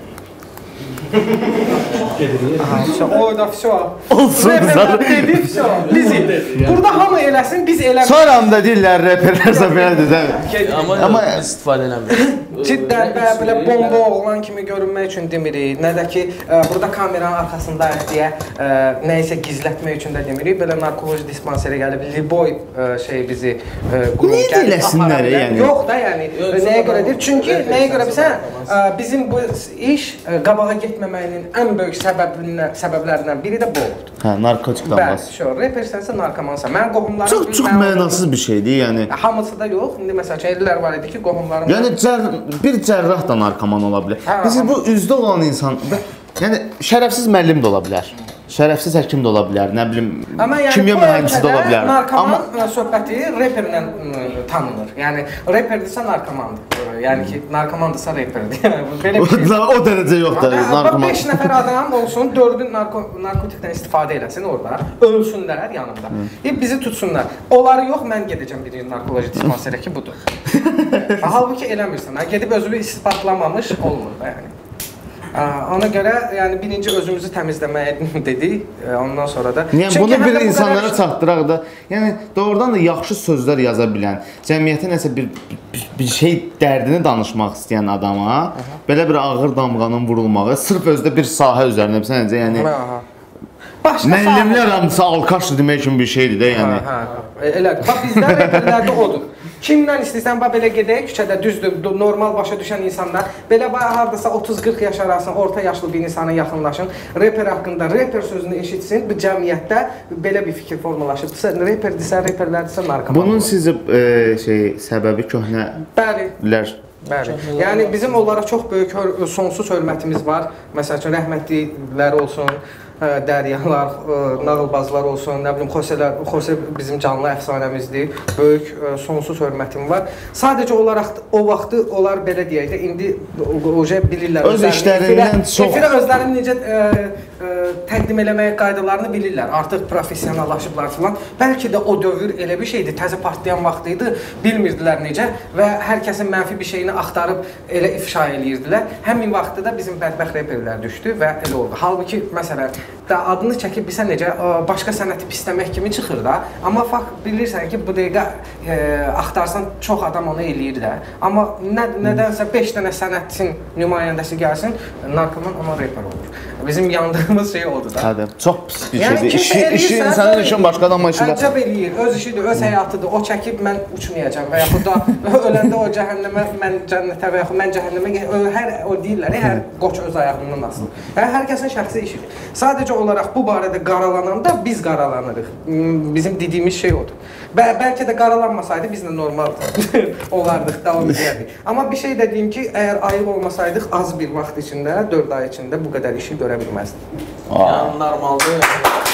Speaker 1: O da vəsə.
Speaker 3: Olsun,
Speaker 1: zaten. Dedi vəsə. Bizi. Burada hamı eləsin, biz eləmirik.
Speaker 3: Sonra da deyirlər, reperlərsə belədir də.
Speaker 2: Amma biz istifadə eləmirik.
Speaker 1: Ciddən belə bomba oğlan kimi görünmək üçün demirik. Nə də ki, burada kameranın arxasındayıq deyə nəyisə gizlətmək üçün də demirik. Belə narkoloji dispanserə gəlib, Liboy şey bizi
Speaker 3: Niyə deyiləsinlər, yəni?
Speaker 1: Yox da, yəni, nəyə görədir? Çünki nəyə görə bilsən, bizim bu iş qabağa getməməyinin ən böyük səbəblərindən biri də bu oldu.
Speaker 3: Hə, narkotikdən
Speaker 1: bas. Bəli, repersənsə narkomansan. Mənim qohumlarım...
Speaker 3: Çox, çox mənasız bir şeydir, yəni.
Speaker 1: Hamısı da yox. İndi məsəl üçün, ellər var idi ki, qohumlarım...
Speaker 3: Yəni, bir cərrah da narkoman ola bilər. Biz bu üzdə olan insan... Yəni, şərəfsiz müəllim də ola bilər. Şərəfsiz həkim də ola bilər, nə bilim, kimya mühəndisi də ola bilər.
Speaker 1: Narkoman söhbəti reperlə tanınır. Yəni, reperdirsə narkomandır. Yəni ki, narkomandırsa reperdir.
Speaker 3: O dərəcə yoxdur, narkoman.
Speaker 1: beş nəfər adam olsun, dördün narkotikdən istifadə eləsin orada, ölsünlər yanımda. Bizi tutsunlar. Onları yox, mən gedəcəm bir narkoloji dispanserə ki, budur. Halbuki eləmirsən, gedib özünü ispatlamamış olmur da yəni. Ona görə, yəni birinci özümüzü təmizləməyə dedik, ondan sonra da...
Speaker 3: Yəni, bunu bir insanlara çatdıraq da, yəni doğrudan da yaxşı sözlər yaza bilən, cəmiyyətə nəsə bir şey dərdini danışmaq istəyən adama, belə bir ağır damğanın vurulmağı, sırf özdə bir sahə üzərində, səncə, yəni... Müəllimlər hamısı alkaşdır demək üçün bir şeydir də, yəni...
Speaker 1: Elə, bax bizdə reperlərdə odur. Kimdən istəyirsən, bax belə gedək, küçədə düzdür, normal başa düşən insanlar, belə bax hardasa otuz qırx yaş arasında orta yaşlı bir insana yaxınlaşın, reper haqqında, reper sözünü eşitsin, bu cəmiyyətdə belə bir fikir formalaşıbdırsa, reperdirsə, reperlərdirsə narkoman olur.
Speaker 3: Bunun sizə şey, səbəbi köhnələr...
Speaker 1: Bəli. Bəli. Yəni bizim onlara çox böyük hör sonsuz hörmətimiz var. Məsəl üçün rəhmətliklər olsun, Dəryalar, nağılbazlar olsun, nə bilim Xoselər, Xose bizim canlı əfsanəmizdir. Böyük sonsuz hörmətim var. Sadəcə olaraq o vaxtı onlar belə deyək də indi oje bilirlər.
Speaker 3: Öz işlərindən çox.
Speaker 1: Efirə özlərini necə ə, ə, təqdim eləməyə qaydalarını bilirlər. Artıq professionallaşıblar filan. Bəlkə də o dövr elə bir şeydi, təzə partlayan vaxt idi, bilmirdilər necə və hər kəsin mənfi bir şeyini axtarıb elə ifşa eləyirdilər. Həmin vaxtda da bizim bədbəxt reperlər düşdü və elə oldu. Halbuki məsələn da adını çəkib bilsən necə başqa sənəti pisləmək kimi çıxır da. Amma fakt bilirsən ki, bu dəqiqə e, axtarsan çox adam onu eləyir də. Amma nə, nədənsə beş dənə sənətin nümayəndəsi gəlsin, narkoman amma reper olur. Bizim yandığımız şey oldu da.
Speaker 3: Hə, çox pis bir
Speaker 1: yəni,
Speaker 3: şeydir. İşi, işi insanın işin başqa adamın işi.
Speaker 1: Əcəb eləyir, öz işidir, öz həyatıdır. O çəkib mən uçmayacağam və yaxud da öləndə o cəhənnəmə, mən cənnətə və yaxud mən cəhənnəmə, hər o deyirlər, hər qoç öz ayağından asılır. Yəni, hər kəsin şəxsi işidir. Sadəcə olaraq bu barədə qaralananda biz qaralanırıq. Bizim dediyimiz şey odur. Bə bəlkə də qaralanmasaydı biz də normal olardıq, davam edərdik. Amma bir şey də deyim ki, əgər ayıq olmasaydıq az bir vaxt içində, dörd ay içində bu qədər işi görə bilməzdik.
Speaker 2: Yəni normalda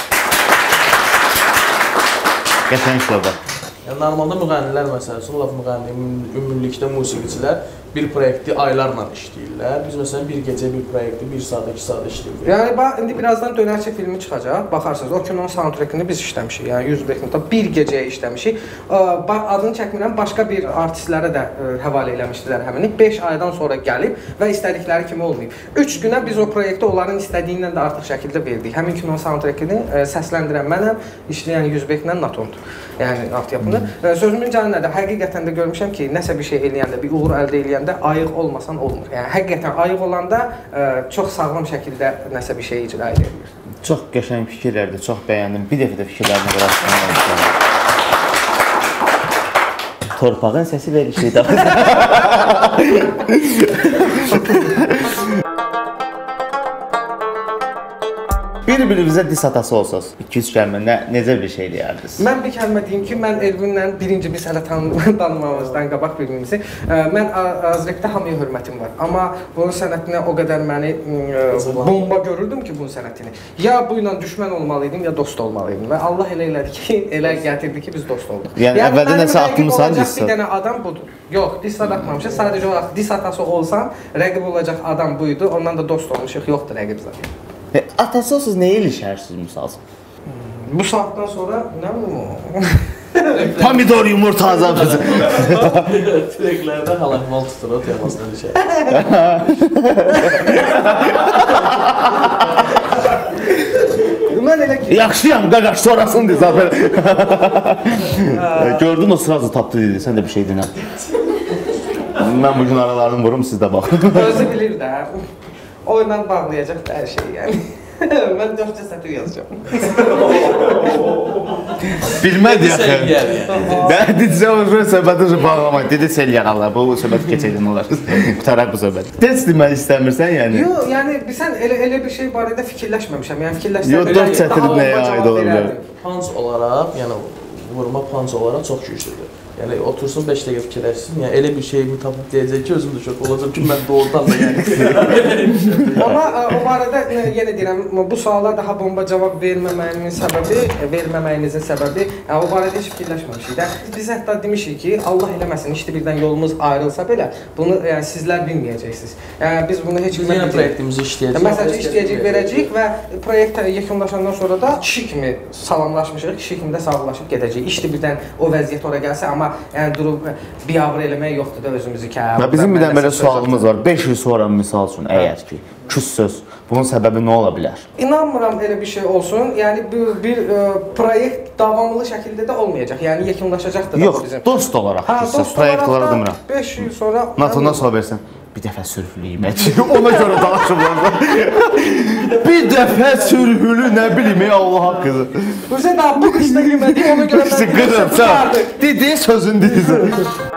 Speaker 3: Qəşəng söhbət.
Speaker 2: Yəni normalda müğənnilər məsələn, laf müğənni, ümumilikdə musiqiçilər bir proyekti aylarla işləyirlər. Biz məsələn bir gecə bir proyekti bir saat, iki saat işləyirik.
Speaker 1: Yəni bax indi birazdan Dönərçi filmi çıxacaq. Baxarsınız, o kinonun soundtrackini biz işləmişik. Yəni yüz beş bir gecəyə işləmişik. Adını çəkmirəm, başqa bir artistlərə də həvalə eləmişdilər həmini. beş aydan sonra gəlib və istədikləri kimi olmayıb. üç günə biz o proyekti onların istədiyindən də artıq şəkildə verdik. Həmin kinonun soundtrackini səsləndirən mənəm, işləyən yüz beş-lə Natondur. Yəni altyapını. Sözümün canı nədir? Həqiqətən də görmüşəm ki, nəsə bir şey eləyəndə, bir uğur əldə eləyəndə ayıq olmasan olmur. Yəni həqiqətən ayıq olanda ə, çox sağlam şəkildə nəsə bir şey icra edə bilir.
Speaker 3: Çox qəşəng fikirlərdir, çox bəyəndim. Bir dəfə də fikirlərini qıraqdan. Torpağın səsi verişi də. Bir-birinizə dis atası olsanız, iki-üç kəlmə nə, necə bir şey deyərdiniz?
Speaker 1: Mən bir kəlmə deyim ki, mən Elvinlə birinci biz hələ tanımamızdan qabaq birbirimizi, mən Azrepdə hamıya hörmətim var. Amma bunun sənətinə o qədər məni bomba görürdüm ki, bunun sənətini. Ya bu ilə düşmən olmalıydım, ya dost olmalıydım. Və Allah elə elədi ki, elə gətirdi ki, biz dost olduq.
Speaker 3: Yəni, yəni əvvəldə nəsə atmışsan
Speaker 1: disat? Bir dənə adam budur. Yox, disat atmamışıq. Sadəcə olaraq dis atası olsan, rəqib olacaq adam buydu. Ondan da dost olmuşuq. Yoxdur rəqib zaten.
Speaker 3: E, atası olsuz nə ilişərsiniz misalsın?
Speaker 1: Bu saatdan sonra nə bu?
Speaker 3: Pomidor yumurta azabızı.
Speaker 2: Treklərdə halakmal tutur o temasında bir şey.
Speaker 1: Mən elə ki...
Speaker 3: Yaxşıyam, qaqaş sonrasını deyil zaten. Gördün o sırası tapdı dedi, sən də bir şey dinə. Mən bugün aralarını vurum, siz də baxın.
Speaker 1: Özü bilir də. Oyla bağlayacaq da hər şey yəni. Mən dörd cəsəti yazacağım.
Speaker 3: Bilmədi yaxı. Dedicə o söhbəti bağlamaq. Dedicə eləyər Allah. Bu söhbəti keçəydin olar. Qutaraq bu söhbəti. Test demək istəmirsən yəni?
Speaker 1: Yox, yəni sən elə elə bir şey barədə fikirləşməmişəm. Yəni fikirləşsəm
Speaker 3: yox, dörd çətin nəyə aid ola bilər?
Speaker 2: Punch olaraq, yəni vurma punch olaraq çox güclüdür. Yəni otursun beş dəqiqə fikirləşsin. Yəni elə bir şeyimi tapıb deyəcək ki, özüm də şok olacaq ki, mən doğrudan da yəni.
Speaker 1: Amma o barədə yenə deyirəm, bu suala daha bomba cavab verməməyimin səbəbi, verməməyinizin səbəbi, yəni o barədə heç fikirləşməmişik də. Biz hətta demişik ki, Allah eləməsin, işdə birdən yolumuz ayrılsa belə, bunu yəni sizlər bilməyəcəksiniz. Yəni biz bunu heç
Speaker 2: kimə bilməyəcəyik. Proyektimizi işləyəcəyik.
Speaker 1: Məsələn, işləyəcəyik, verəcəyik və proyekt yekunlaşandan sonra da kişi kimi salamlaşmışıq, kişi kimi də sağollaşıb gedəcəyik. İşdə birdən o vəziyyət ora gəlsə, amma yəni durub biabır eləmək yoxdur da özümüzü ki.
Speaker 3: Bizim bir dənə belə sualımız var. beş il sonra misal üçün əgər ki, küs söz, bunun səbəbi nə ola bilər?
Speaker 1: İnanmıram elə bir şey olsun. Yəni bir, bir ə, proyekt davamlı şəkildə də olmayacaq. Yəni yekunlaşacaqdır da
Speaker 3: yox, bizim. Yox, dost olaraq küs söz, proyekt olaraq demirəm.
Speaker 1: beş il sonra
Speaker 3: Natondan sual versən. Bir dəfə sürhülüyüm ət. Ona görə danışıblar. Bir dəfə sürhülü nə bilim ey Allah haqqıdır.
Speaker 1: Hüseyn abi bu qışda gülmədik, ona görə
Speaker 3: mən qızım, sən dediyi sözün deyirsən.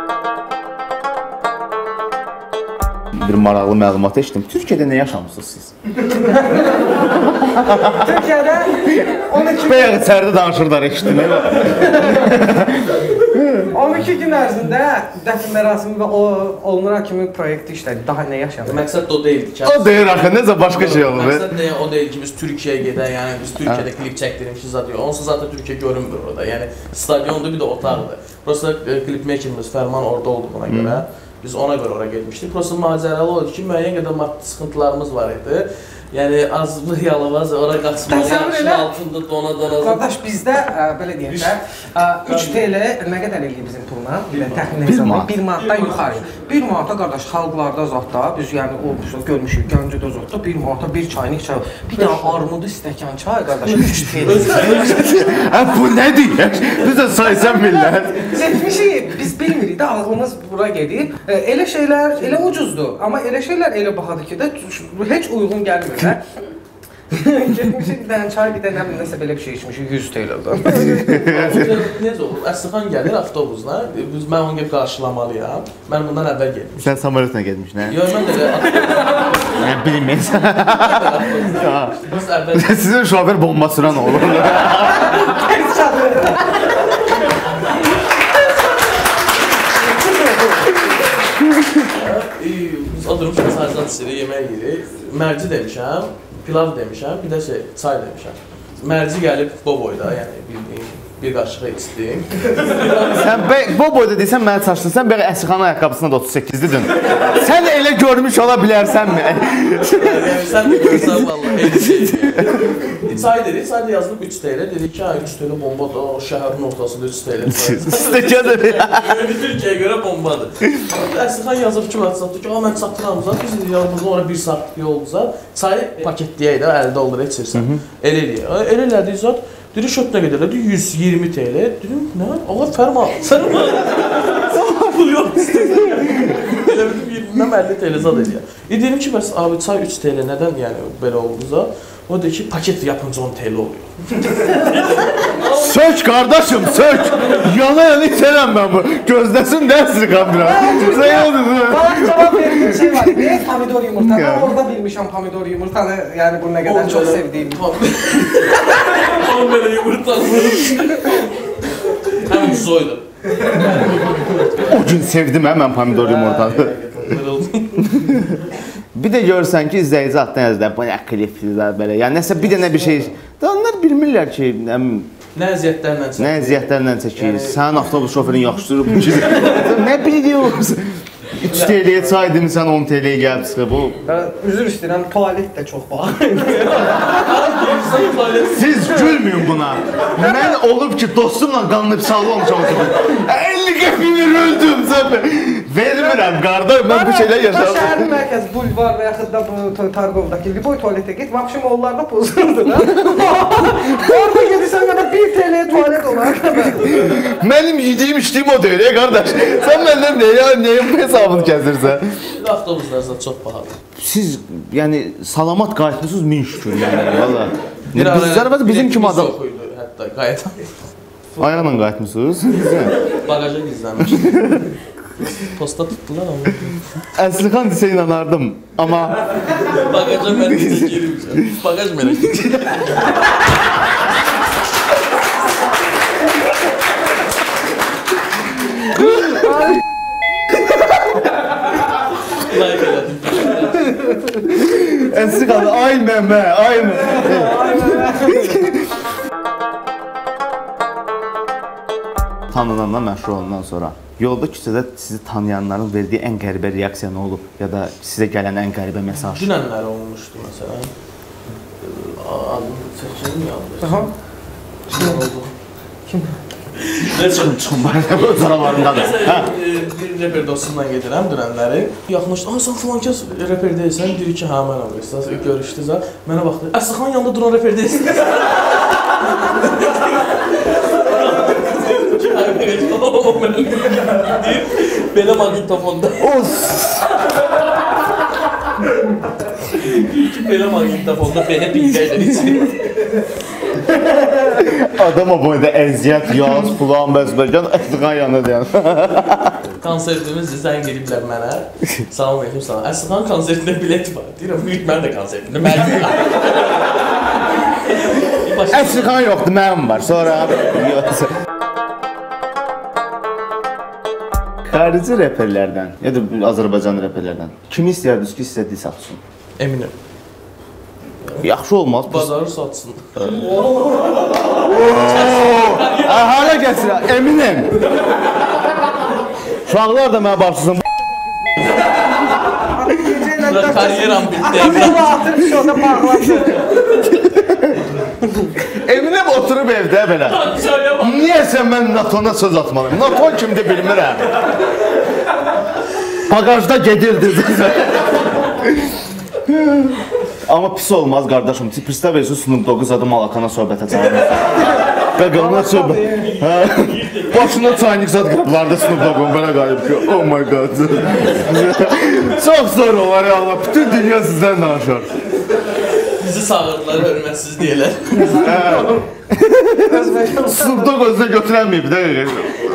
Speaker 3: Bir maraqlı məlumat eşitdim. Türkiyədə nə yaşamısınız siz?
Speaker 1: Türkiyədə on iki
Speaker 3: Bəyək içəridə danışırlar eşitdim.
Speaker 1: on iki gün ərzində dəfn mərasimi və o olunur kimi proyekti işlədik. Daha nə yaşandı?
Speaker 2: Məqsəd o deyildi ki.
Speaker 3: O deyir axı, necə başqa şey olur?
Speaker 2: Məqsəd nə o deyil ki, biz Türkiyəyə gedək, yəni biz Türkiyədə klip çəkdirmişik zaten. Onsuz zaten Türkiyə görünmür orada. Yəni stadiondur, bir də otaqdır. Prosta klip makerimiz Fərman orada oldu buna görə. Biz ona görə ora getmişdik. Prosta macəralı oldu ki, müəyyən qədər maddi sıxıntılarımız var idi. Yəni azlıq yalavaz ora qaçmaq, yaşın altında dona-dona.
Speaker 1: Qardaş bizdə belə deyək də üç TL nə qədər eləyir bizim pulla? Təxminən hesablayaq bir manatdan yuxarı. bir manata qardaş xalqlarda zətdə biz yəni o görmüşük Gəncədə zətdə bir manata bir çaynik çay. Bir də armudu stəkan çay qardaş üç TL.
Speaker 3: Hə bu nədir? Biz də saysan millət.
Speaker 1: Getmişik biz bilmirik də ağlımız bura gedir. Elə şeylər elə ucuzdur, amma elə şeylər elə bahadır ki də heç uyğun gəlmir. Getmişik bir dənə çay, bir dənə nəsə belə bir şey içmişik, yüz TL'dən.
Speaker 2: Necə olur? Əslihan gəlir avtobusla, mən onu gəlib qarşılamalıyam. Mən bundan əvvəl getmişim.
Speaker 3: Sən samolyotla getmişsən, hə?
Speaker 2: Yox, mən elə...
Speaker 3: Mən bilmirəm.
Speaker 2: Biz əvvəl...
Speaker 3: Sizin şoför bomba sürən olur.
Speaker 2: Biz oturmuşuz, Sazan istəyir, yemək yeyirik. Mərci demişəm, pilav demişəm, bir də şey, çay demişəm. Mərci gəlib boboyda, yəni bildiyin, bir qaşığı içdim.
Speaker 3: Sən boboyda deyirsən, mənə çaşdın, sən bəqə Əslihan ayaqqabısına da otuz səkkizliydin. Sən elə görmüş ola bilərsənmi?
Speaker 2: Sən də görsən, valla, elə şey. Çay dedik, çay da yazılıb üç TL, dedik ki, üç TL bombadır, o şəhərin ortasında üç TL.
Speaker 3: Stəkədir.
Speaker 2: Türkiyəyə görə bombadır. Əslihan yazıb ki, mən çatdı ki, mən çatdıram uzaq, biz yanımızda ona bir saat yolduza, çayı paketləyək də, əldə olur, içirsən. Elə eləyək. Elə elədik zat, dedi, şöt nə qədər, dedi, yüz iyirmi TL. Dedim, nə? Ağa, fərma, fərma. Pul yox istəyir. Elə bildim, iyirmidən əlli TL zad eləyək. E, dedim ki, bəs abi, çay üç TL nədən yəni belə oldu zat? O deyir ki, paket yapınca on TL oluyor.
Speaker 3: Sök kardeşim, sök! Yana yana içərəm mən bu. Gözləsin dərsini kamera.
Speaker 1: Bana cevap verdiğim şey var. Ne? Pomidor yumurta. Ben orada bilmişim pomidor yumurtanı. Yani bunu ne kadar çok sevdiğim.
Speaker 2: On böyle yumurta hem uzoydu.
Speaker 3: O gün sevdim hə mən pomidor yumurtanı. Bir də görsən ki, izləyici altdan yazdılar, bu nə klipdir belə. Yəni nəsə bir dənə bir şey. Onlar bilmirlər ki,
Speaker 2: nə əziyyətlərlə çəkir.
Speaker 3: Nə əziyyətlərlə çəkir. Sənin avtobus şoferin yaxşıdır bu ki. Nə biliyorsun? üç TL'ye çay demişsən on TL'ye gəlib çıxıb bu.
Speaker 1: Üzür istəyirəm, tualet də çox baha.
Speaker 3: Siz gülməyin buna. Mən olub ki, dostumla qanınıb sağlı olmuşam. elli qəpiyini öldüm sən. Vermirəm qardaş, mən bu şeylər yaşadım.
Speaker 1: Şəhərin mərkəzi, bulvar və yaxud da bu Targovdakı Liboy tualetə get, vapşım onlarda pozuldu da. Orada gedirsən qədər bir TL'ye tualet olar.
Speaker 3: Mənim yediğim içdiyim o deyil, qardaş. Sən məndən nəyə, nəyə hesabını kəsirsən?
Speaker 2: Avtobuslar çox bahadır.
Speaker 3: Siz, yəni, salamat qayıtmışsınız min şükür, yəni, valla. Biz, bizim kimi adam...
Speaker 2: Hətta qayıtan.
Speaker 3: Ayaqla qayıtmışsınız?
Speaker 2: Bagaja gizlənmiş. Posta tutdular amma.
Speaker 3: Əslihan desə inanardım, amma...
Speaker 2: Bagaja mən desə girmişəm. Bagaj mənə girmişəm. Like elədim.
Speaker 3: Əslihan, ay məmə, ay məmə. Tanınandan, məşhur olandan sonra yolda küçədə sizi tanıyanların verdiyi ən qəribə reaksiya nə olub? Ya da sizə gələn ən qəribə mesaj?
Speaker 2: Dünənlər olmuşdu, məsələn. Adını çəkəlim ya.
Speaker 1: Aha.
Speaker 2: Kim oldu?
Speaker 1: Kim?
Speaker 2: Nə çıxın?
Speaker 3: Çıxın, bana zaralarındadır.
Speaker 2: Məsələn, bir reper dostumla gedirəm dünənləri. Yaxınlaşdı, aha, sən filan kəs reper deyilsən, deyir ki, hə, mənəm. İstəsə görüşdü, mənə baxdı. Əslihan yanında duran reper deyilsən. Belə maqnitofonda. Belə maqnitofonda belə bilgəylər içir.
Speaker 3: Adam o boyda əziyyət, yaz, filan, bəzbəlgən, Əslihan yanında deyən.
Speaker 2: Konsertimizdir, sən geliblər mənə. Salam aleyküm, salam. Əslihan konsertində bilet var. Deyirəm, mən də konsertində, mənim var.
Speaker 3: Əslihan yoxdur, mənim var. Sonra... Xarici reperlərdən, ya da Azərbaycan reperlərdən kimi istəyirdiniz ki, sizə diss atsın?
Speaker 2: Eminem.
Speaker 3: Yaxşı olmaz.
Speaker 2: Bazarı satsın.
Speaker 3: Hala gətirə, Eminem. Uşaqlar da mənə başlasın.
Speaker 2: Karyeram bitti.
Speaker 3: Eminem oturub evdə belə. Niyə sən mən Natona söz atmalıyım? Naton kimdir bilmirəm. Bagajda gedirdiniz. Amma pis olmaz qardaşım. Pistə versin Snoop Dogg'u zadı Malakana söhbətə çağırır. Və qanına söhbət. Başına çaynik zad qaplarda Snoop Dogg'un belə qalib ki, oh my god. Çox zor olar ya Allah. Bütün dünya sizdən danışar.
Speaker 2: Bizi sağırdılar, hörmətsiz deyirlər.
Speaker 3: Snoop Dogg özünə götürənməyib də.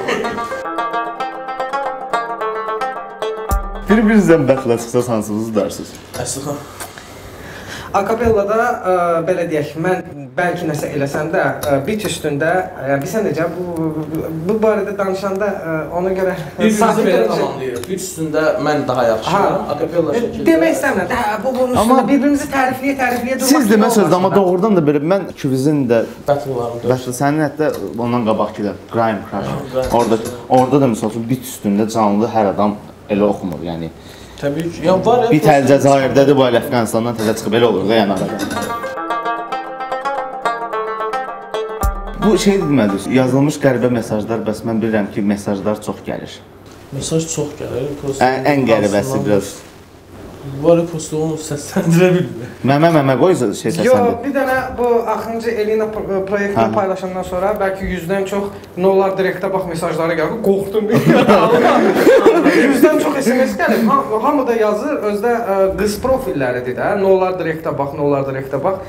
Speaker 3: Bir-birinizdən bəxtlə çıxsa hansınızı darsınız?
Speaker 2: Əslixa.
Speaker 1: Akapellada ə, belə deyək, mən bəlkə nəsə eləsəm də ə, bit üstündə, yəni bilsən necə, bu, bu barədə danışanda ə, ona görə
Speaker 2: Bir-birimizi belə tamamlayırıq. Bit üstündə mən daha yaxşıyam, akapella şəkildə.
Speaker 1: Demək istəmirəm, hə, bu bunun üstündə
Speaker 3: Amma
Speaker 1: bir-birimizi tərifləyə tərifləyə durmaq.
Speaker 3: Siz deməsiniz, amma doğrudan da belə, mən Küvizin də
Speaker 2: Battle-larında.
Speaker 3: Bəşdə sənin hətta ondan qabaq ki də Grime Crash, orada, orada da misal üçün bit üstündə canlı hər adam elə oxumur, yəni.
Speaker 2: Təbii ki, yəni var ya...
Speaker 3: Bir təl Cəzahirdədir, bu elə Əfqanistandan təzə çıxıb elə olur da, yəni arada. Bu şey deməlidir, yazılmış qəribə mesajlar, bəs mən bilirəm ki, mesajlar çox gəlir.
Speaker 2: Mesaj çox gəlir.
Speaker 3: Ən, ən qəribəsi biraz.
Speaker 2: Var ya, postu onu səsləndirə bilmir.
Speaker 3: Məmə məmə qoy şey səsləndir.
Speaker 1: Yox, bir dənə bu axırıncı Elina proyektini paylaşandan sonra bəlkə yüzdən çox Nolar Direktə bax mesajları gəlir. Qorxdum. yüzdən çox S M S gəlir. Hamı da yazır, özdə qız profilləridir də. Nolar Direktə bax, Nolar Direktə bax.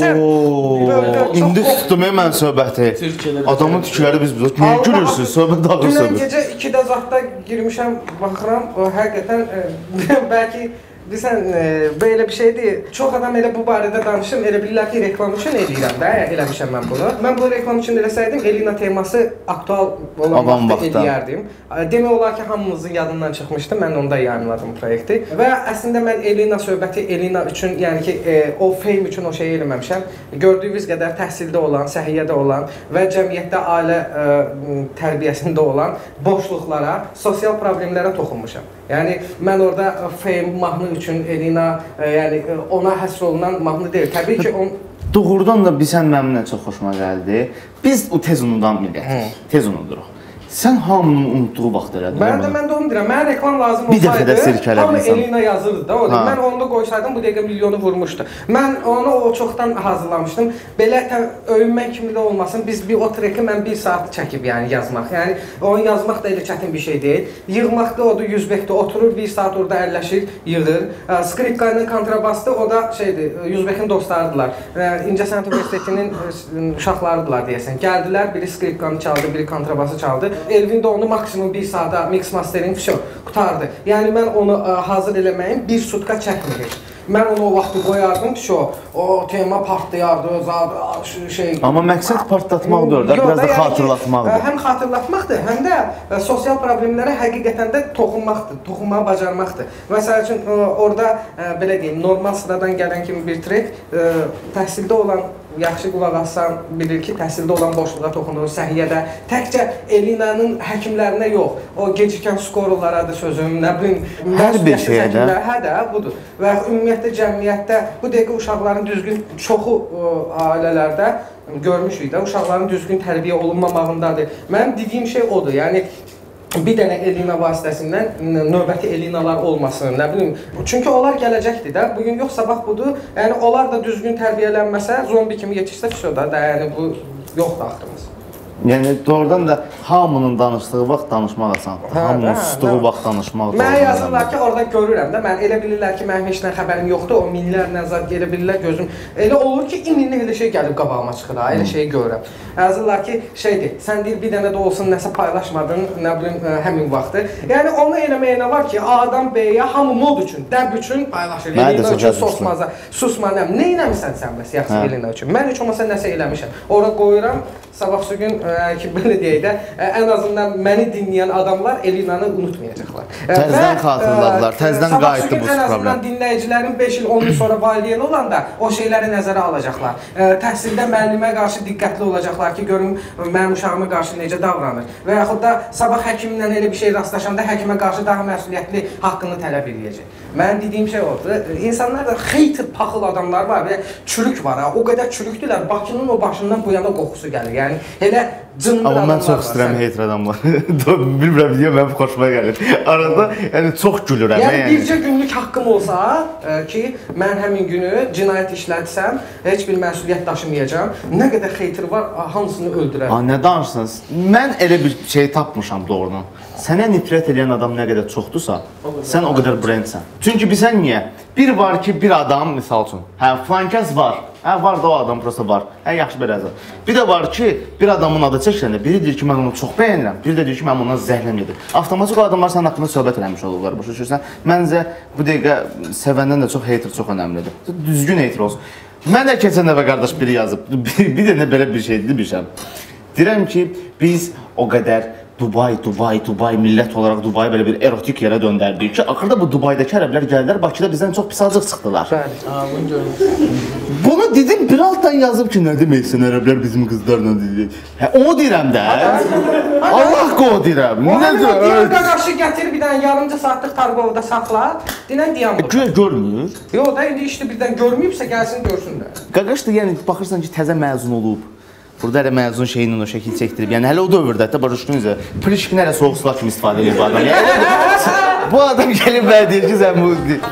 Speaker 3: Ooo, indi tutdum mən söhbəti. Adamın tükləri biz biz. Niyə gülürsünüz? Söhbət dağılır söhbət.
Speaker 1: Dünən gecə ikidə zətdə girmişəm, baxıram, həqiqətən bəlkə bilirsən, belə bir şeydir. Çox adam elə bu barədə danışım, elə bilirlər ki, reklam üçün eləyirəm də, eləmişəm mən bunu. Mən bu reklam üçün eləsəydim, Elina teması aktual olan vaxtda eləyərdim. Demək olar ki, hamımızın yadından çıxmışdı, mən onda yayımladım proyekti. Və əslində mən Elina söhbəti, Elina üçün, yəni ki, o fame üçün o şeyi eləməmişəm. Gördüyünüz qədər təhsildə olan, səhiyyədə olan və cəmiyyətdə ailə tərbiyəsində olan boşluqlara, sosial problemlərə toxunmuşam. Yəni, mən orada fame, mahnı üçün Elina, yəni ona həsr olunan mahnı deyil. Təbii ki, on...
Speaker 3: Doğrudan da bilsən mənim çox xoşuma gəldi. Biz o tez unudan millət, tez unuduruq. Sən hamının unutduğu vaxt elədin.
Speaker 1: Mən də, mən də onu deyirəm, mənə reklam lazım
Speaker 3: bir
Speaker 1: olsaydı, hamı Elina yazırdı da, o mən onda qoysaydım, bu dəqiqə milyonu vurmuşdu. Mən onu o çoxdan hazırlamışdım. Belə öyünmək kimi də olmasın, biz bir o treki mən bir saat çəkib yəni yazmaq. Yəni, onu yazmaq da elə çətin bir şey deyil. Yığmaq da o da Yüzbəkdə oturur, bir saat orada əlləşir, yığır. Skripkanın kontrabasda o da şeydir, Yüzbəkin dostlarıdırlar. İncəsənət Universitetinin uşaqlarıdırlar deyəsən. Gəldilər, biri skripkanı çaldı, biri kontrabası çaldı. Elvin də onu maksimum bir saata mix mastering fişo qutardı. Yəni mən onu ə, hazır eləməyim bir sutka çəkmir. Mən onu o vaxtı qoyardım fişo, o tema partlayardı, zadı şey...
Speaker 3: Amma məqsəd partlatmaqdır da, biraz da xatırlatmaqdır.
Speaker 1: Həm xatırlatmaqdır, həm də ə, sosial problemlərə həqiqətən də toxunmaqdır, toxunmağı bacarmaqdır. Məsəl üçün, ə, orada, ə, belə deyim, normal sıradan gələn kimi bir trek, ə, təhsildə olan yaxşı qulaq assan bilir ki, təhsildə olan boşluğa toxunur, səhiyyədə. Təkcə Elina'nın həkimlərinə yox, o gecikən skorlarıdır sözüm, nə bilim,
Speaker 3: hər bir şeydə.
Speaker 1: Hə də, budur. Və ümumiyyətlə cəmiyyətdə bu dəqiqə uşaqların düzgün, çoxu ə, ailələrdə görmüşük də, uşaqların düzgün tərbiyə olunmamağındadır. Mənim dediyim şey odur, yəni bir dənə Elina vasitəsindən növbəti Elinalar olmasın, nə bilim. Çünki onlar gələcəkdir də, bugün yox, sabah budur. Yəni, onlar da düzgün tərbiyələnməsə, zombi kimi yetişsə fişo da, yəni bu yoxdur axırımız.
Speaker 3: Yəni, doğrudan da hamının danışdığı vaxt danışmaq asandır. Hamının sustuğu vaxt danışmaq da.
Speaker 1: Mənə yazırlar ki, orada görürəm də, mən elə bilirlər ki, mənim heç nə xəbərim yoxdur, o minlərlə zat elə bilirlər gözüm. Elə olur ki, iminlə elə şey gəlib qabağıma çıxır, elə şeyi görürəm. Yazırlar ki, şeydir, sən deyir, bir dənə də olsun nəsə paylaşmadın, nə bilim, həmin vaxtı. Yəni, onu eləməyə nə var ki, adam bəyə hamı mod üçün, dəb üçün paylaşır. Elina üçün susmaza, susma, nə eləmirsən sən bəs, yaxşı Elina üçün. Mən heç olmasa nəsə eləmişəm. Ora qoyuram, sabahsı gün ki belə deyək də, ən azından məni dinləyən adamlar Elinanı unutmayacaqlar.
Speaker 3: Təzdən xatırladılar, təzdən qayıtdı bu problem.
Speaker 1: Ən azından dinləyicilərin beş il, on il sonra valideyn olanda o şeyləri nəzərə alacaqlar. Təhsildə müəllimə qarşı diqqətli olacaqlar ki, görüm mənim uşağıma qarşı necə davranır. Və yaxud da sabah həkimlə elə bir şey rastlaşanda həkimə qarşı daha məsuliyyətli haqqını tələb edəcək. Mənim dediyim şey oldu. İnsanlar da xeytir paxıl adamlar var və çürük var ha. O qədər çürükdülər. Bakının o başından bu yana qoxusu gəlir. Yəni elə cındır adamlar var.
Speaker 3: Amma mən çox istəyirəm heytir adamlar. Bilmirəm niyə mənim xoşuma gəlir. Arada yəni çox gülürəm.
Speaker 1: Yəni bircə günlük haqqım olsa ki, mən həmin günü cinayət işlədsəm, heç bir məsuliyyət daşımayacağam. Nə qədər xeytir var, hamısını öldürərəm.
Speaker 3: Nə danışırsınız? Mən elə bir şey tapmışam doğrudan. Sənə nifrət edən adam nə qədər çoxdursa, sən o qədər brendsən. Çünki bilsən niyə? Bir var ki, bir adam, misal üçün, hə, flankəs var. Hə, var da o adam prosta var. Hə, yaxşı belə yazır. Bir də var ki, bir adamın adı çəkiləndə, biri deyir ki, mən onu çox bəyənirəm, biri də deyir ki, mən ondan zəhləm yedim. Avtomatik o adamlar sənin haqqında söhbət eləmiş olurlar, başa düşürsən. Məncə, bu dəqiqə sevəndən də çox hater çox önəmlidir. Düzgün hater olsun. Mən də keçən dəfə qardaş biri yazıb, bir dənə belə bir şey demişəm. Deyirəm ki, biz o qədər Dubay, Dubay, Dubay, millət olaraq Dubayı belə bir erotik yerə döndərdik ki, axırda bu Dubaydakı ərəblər gəldilər, Bakıda bizdən çox pis acıq çıxdılar.
Speaker 1: Bəli.
Speaker 2: Ha, bunu görmüşəm.
Speaker 3: Bunu dedim, bir altdan yazıb ki, nə deməksən ərəblər bizim qızlarla deyir. Hə, onu deyirəm də. Allah qoy deyirəm.
Speaker 1: Nə deyir? Bir qaqaşı gətir, bir dənə yarımcı saatlıq Targovda saxla, dinən dayan burada.
Speaker 3: Güya görmür.
Speaker 1: Yox da, indi işte birdən görməyibsə gəlsin görsünlər.
Speaker 3: Qaqaş da yəni baxırsan ki, təzə məzun olub. Burada hələ məzun şeyinlə o şəkil çəkdirib. Yəni hələ o dövrdə hətta başa düşdünüzsə, Prişkin hələ soğuk sular kimi istifadə edir bu adam. Yəni bu adam gəlib mənə deyir ki, sən bu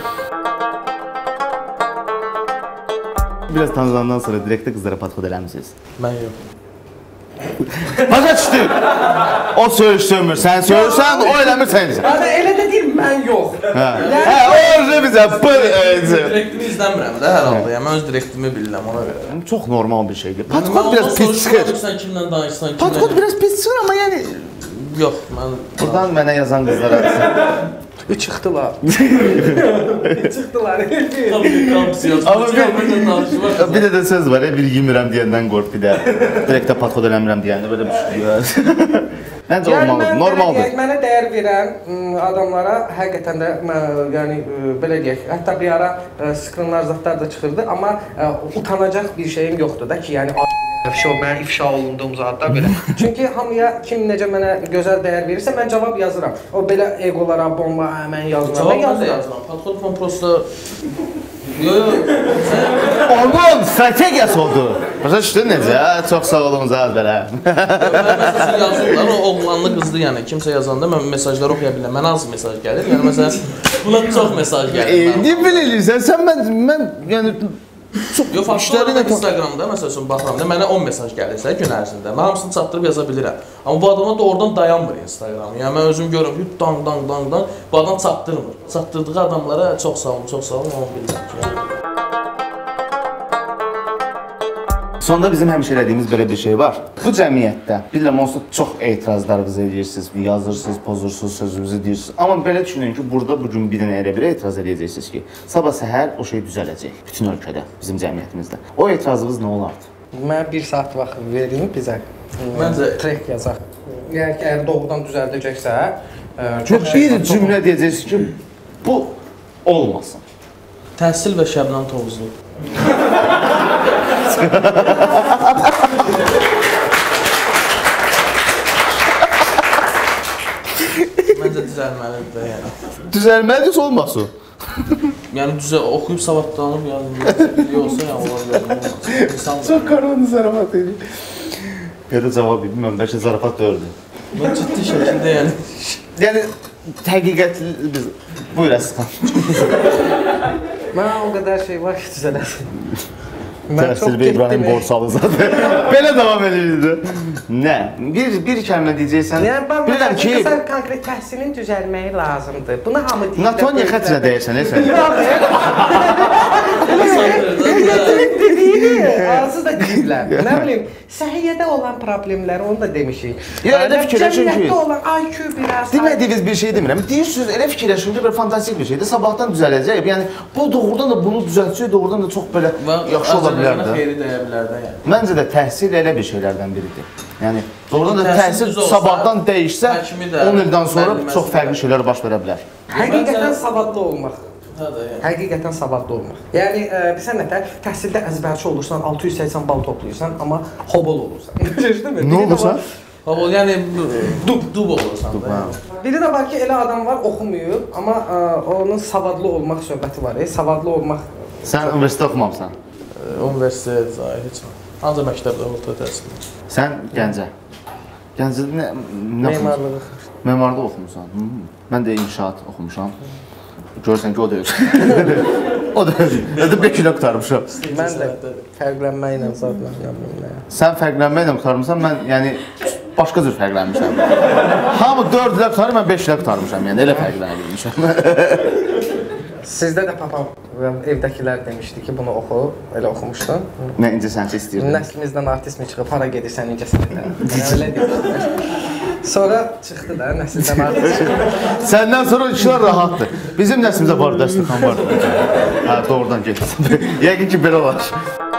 Speaker 3: biraz tanıdandan sonra direktdə qızlara podxod eləmisiniz?
Speaker 2: Mən yox.
Speaker 3: Başa düşdü. O söyüş söymür, sən söyürsən, o eləmir sən isə.
Speaker 1: Hə, elə də deyir, mən yox.
Speaker 3: Hə, hə, o özü bizə pır.
Speaker 2: Direktimi izləmirəm də hər halda. Yəni mən öz direktimi bilirəm ona görə.
Speaker 3: Çox normal bir şeydir. Podxod biraz pis çıxır.
Speaker 2: Sən kimlə danışsan, kimlə?
Speaker 3: Podxod biraz pis çıxır, amma yəni
Speaker 2: yox, mən
Speaker 3: buradan mənə yazan qızlara
Speaker 1: Çıxdılar. Çıxdılar.
Speaker 3: Amma bir, bir də də söz var ya, bir yemirəm deyəndən qorx, bir də direktə podxod eləmirəm deyəndə belə bir şey. Məncə olmalıdır, normaldır.
Speaker 1: Mənə dəyər verən adamlara həqiqətən də, yəni belə deyək, hətta bir ara skrinlar zatlar da çıxırdı, amma utanacaq bir şeyim yoxdur da ki, yəni ifşa, mən ifşa olunduğum zatda belə. Çünki hamıya kim necə mənə gözəl dəyər verirsə, mən cavab yazıram. O belə egolara, bomba, mən yazmıram.
Speaker 2: Cavab mən də yazıram. Podxod falan prosta... Yo, yo.
Speaker 3: Onun strategiyası odur. Başa düşdün necə? Çox sağ olun zat belə.
Speaker 2: Mən məsələn yazırlar, o oğlanlı qızdı yəni. Kimsə yazanda mən mesajları oxuya bilirəm. Mənə az mesaj gəlir. Yəni məsələn, buna çox mesaj gəlir.
Speaker 3: Ne bilirsən? Sən mən, mən, yəni...
Speaker 2: Yox, faktlar da Instagramda, məsəl üçün baxıram da, mənə on mesaj gəlirsə gün ərzində, mən hamısını çatdırıb yaza bilirəm. Amma bu adamlar doğrudan dayanmır Instagram. Yəni mən özüm görürəm ki, dang, dang, dang, dang, bu adam çatdırmır. Çatdırdığı adamlara çox sağ olun, çox sağ olun, onu bilirəm ki, yəni.
Speaker 3: Sonda bizim həmişə elədiyimiz belə bir şey var. Bu cəmiyyətdə, bilirəm, onsuz çox etirazlarınızı edirsiniz, yazırsınız, pozursunuz, sözünüzü deyirsiniz. Amma belə düşünün ki, burada bugün bir dənə elə bir etiraz edəcəksiniz ki, sabah səhər o şey düzələcək bütün ölkədə, bizim cəmiyyətimizdə. O etirazınız nə olardı?
Speaker 1: Mən bir saat vaxt verin bizə.
Speaker 2: Məncə
Speaker 1: trek yazaq. Yəni ki, əgər doğrudan düzəldəcəksə,
Speaker 3: çox bir cümlə deyəcəksiniz ki, bu olmasın.
Speaker 2: Təhsil və Şəbnəm Tovuzlu. Məncə düzəlməlidir də yəni.
Speaker 3: Düzəlməlidir, olmasın.
Speaker 2: Yəni düzə oxuyub savadlanıb yəni biliyor olsa yəni ola bilər. İnsan
Speaker 3: çox qaranı zarafat edir. Belə cavab verim, mən bəlkə zarafat deyirdim.
Speaker 2: Mən ciddi şəkildə yəni.
Speaker 3: Yəni həqiqətli biz buyur Əsqan.
Speaker 1: Mən o qədər şey var ki, düzələsin.
Speaker 3: Təhsil və İbrahim Borsalı zaten. Belə davam edirdi. Nə? Bir, bir kəlmə deyəcəksən.
Speaker 1: Yəni,
Speaker 3: bilirəm ki...
Speaker 1: Sən konkret təhsilin düzəlməyi lazımdır. Buna hamı deyir.
Speaker 3: Natoniya xətrə deyirsən, sən.
Speaker 2: Sandırdı.
Speaker 1: Dediyini ağzı da deyiblər. Nə bilim, səhiyyədə olan problemləri onu da demişik.
Speaker 3: Ya, elə fikirləşin ki-
Speaker 1: Cəmiyyətdə olan I Q biraz...
Speaker 3: Demədiyiniz bir şey demirəm. Deyirsiniz, elə fikirləşin ki, bir fantastik bir şeydir. Sabahdan düzələcək. Yəni bu doğrudan da bunu düzəltsə, doğrudan da çox belə yaxşı ola bilər də.
Speaker 2: Xeyri dəyə bilər də yəni.
Speaker 3: Məncə də təhsil elə bir şeylərdən biridir. Yəni doğrudan da
Speaker 2: Təhsil
Speaker 3: təhsil
Speaker 2: düz olsa,
Speaker 3: sabahdan dəyişsə,
Speaker 2: həkimi də,
Speaker 3: on ildən sonra
Speaker 2: müəlliməsi
Speaker 3: çox
Speaker 2: də.
Speaker 3: fərqli şeylər baş verə bilər.
Speaker 1: Həqiqətən savadlı olmaq.
Speaker 2: Hə də yəni.
Speaker 1: Həqiqətən savadlı olmaq. Yəni e, bilirsən nə tər, təhsildə əzbərçi olursan, altı yüz səksən bal toplayırsan, amma hobol olursan. Düzdürmü?
Speaker 3: Nə olursa?
Speaker 2: Hava yəni dub dub olursan da.
Speaker 1: Biri də var ki, elə adam var, oxumayıb, amma ə, onun savadlı olmaq söhbəti var. E, savadlı olmaq.
Speaker 3: Sən universitet oxumamısan.
Speaker 2: Universitet, zahir heç nə. Ancaq məktəbdə orta təhsil.
Speaker 3: Sən Gəncə. Gəncə nə nə
Speaker 1: Memarlığı.
Speaker 3: Memarlıq oxumusan. Hı. Mən də inşaat oxumuşam. Görürsən ki, o da yox. O da yox. Nədə beş il qurtarmışam.
Speaker 1: Mən də fərqlənməklə zadlanıram.
Speaker 3: Sən fərqlənməklə qurtarmısan, mən yəni başqa cür fərqlənmişəm. Hamı dörd ilə qurtarır, mən beş ilə qurtarmışam. Yəni elə fərqlənmişəm.
Speaker 1: Sizdə də papam evdəkilər demişdi ki, bunu oxu, elə oxumuşdun.
Speaker 3: Nə incə sənsə istəyirdin?
Speaker 1: Nəslimizdən artist mi çıxıb, hara gedirsən, incə sənətlər. Elə deyirlər. Sonra çıxdı da, nəsildən artist çıxdı.
Speaker 3: Səndən sonra işlər rahatdır. Bizim nəslimizdə var, dəstəxan var. Hə, doğrudan getsin. Yəqin ki, belə olar.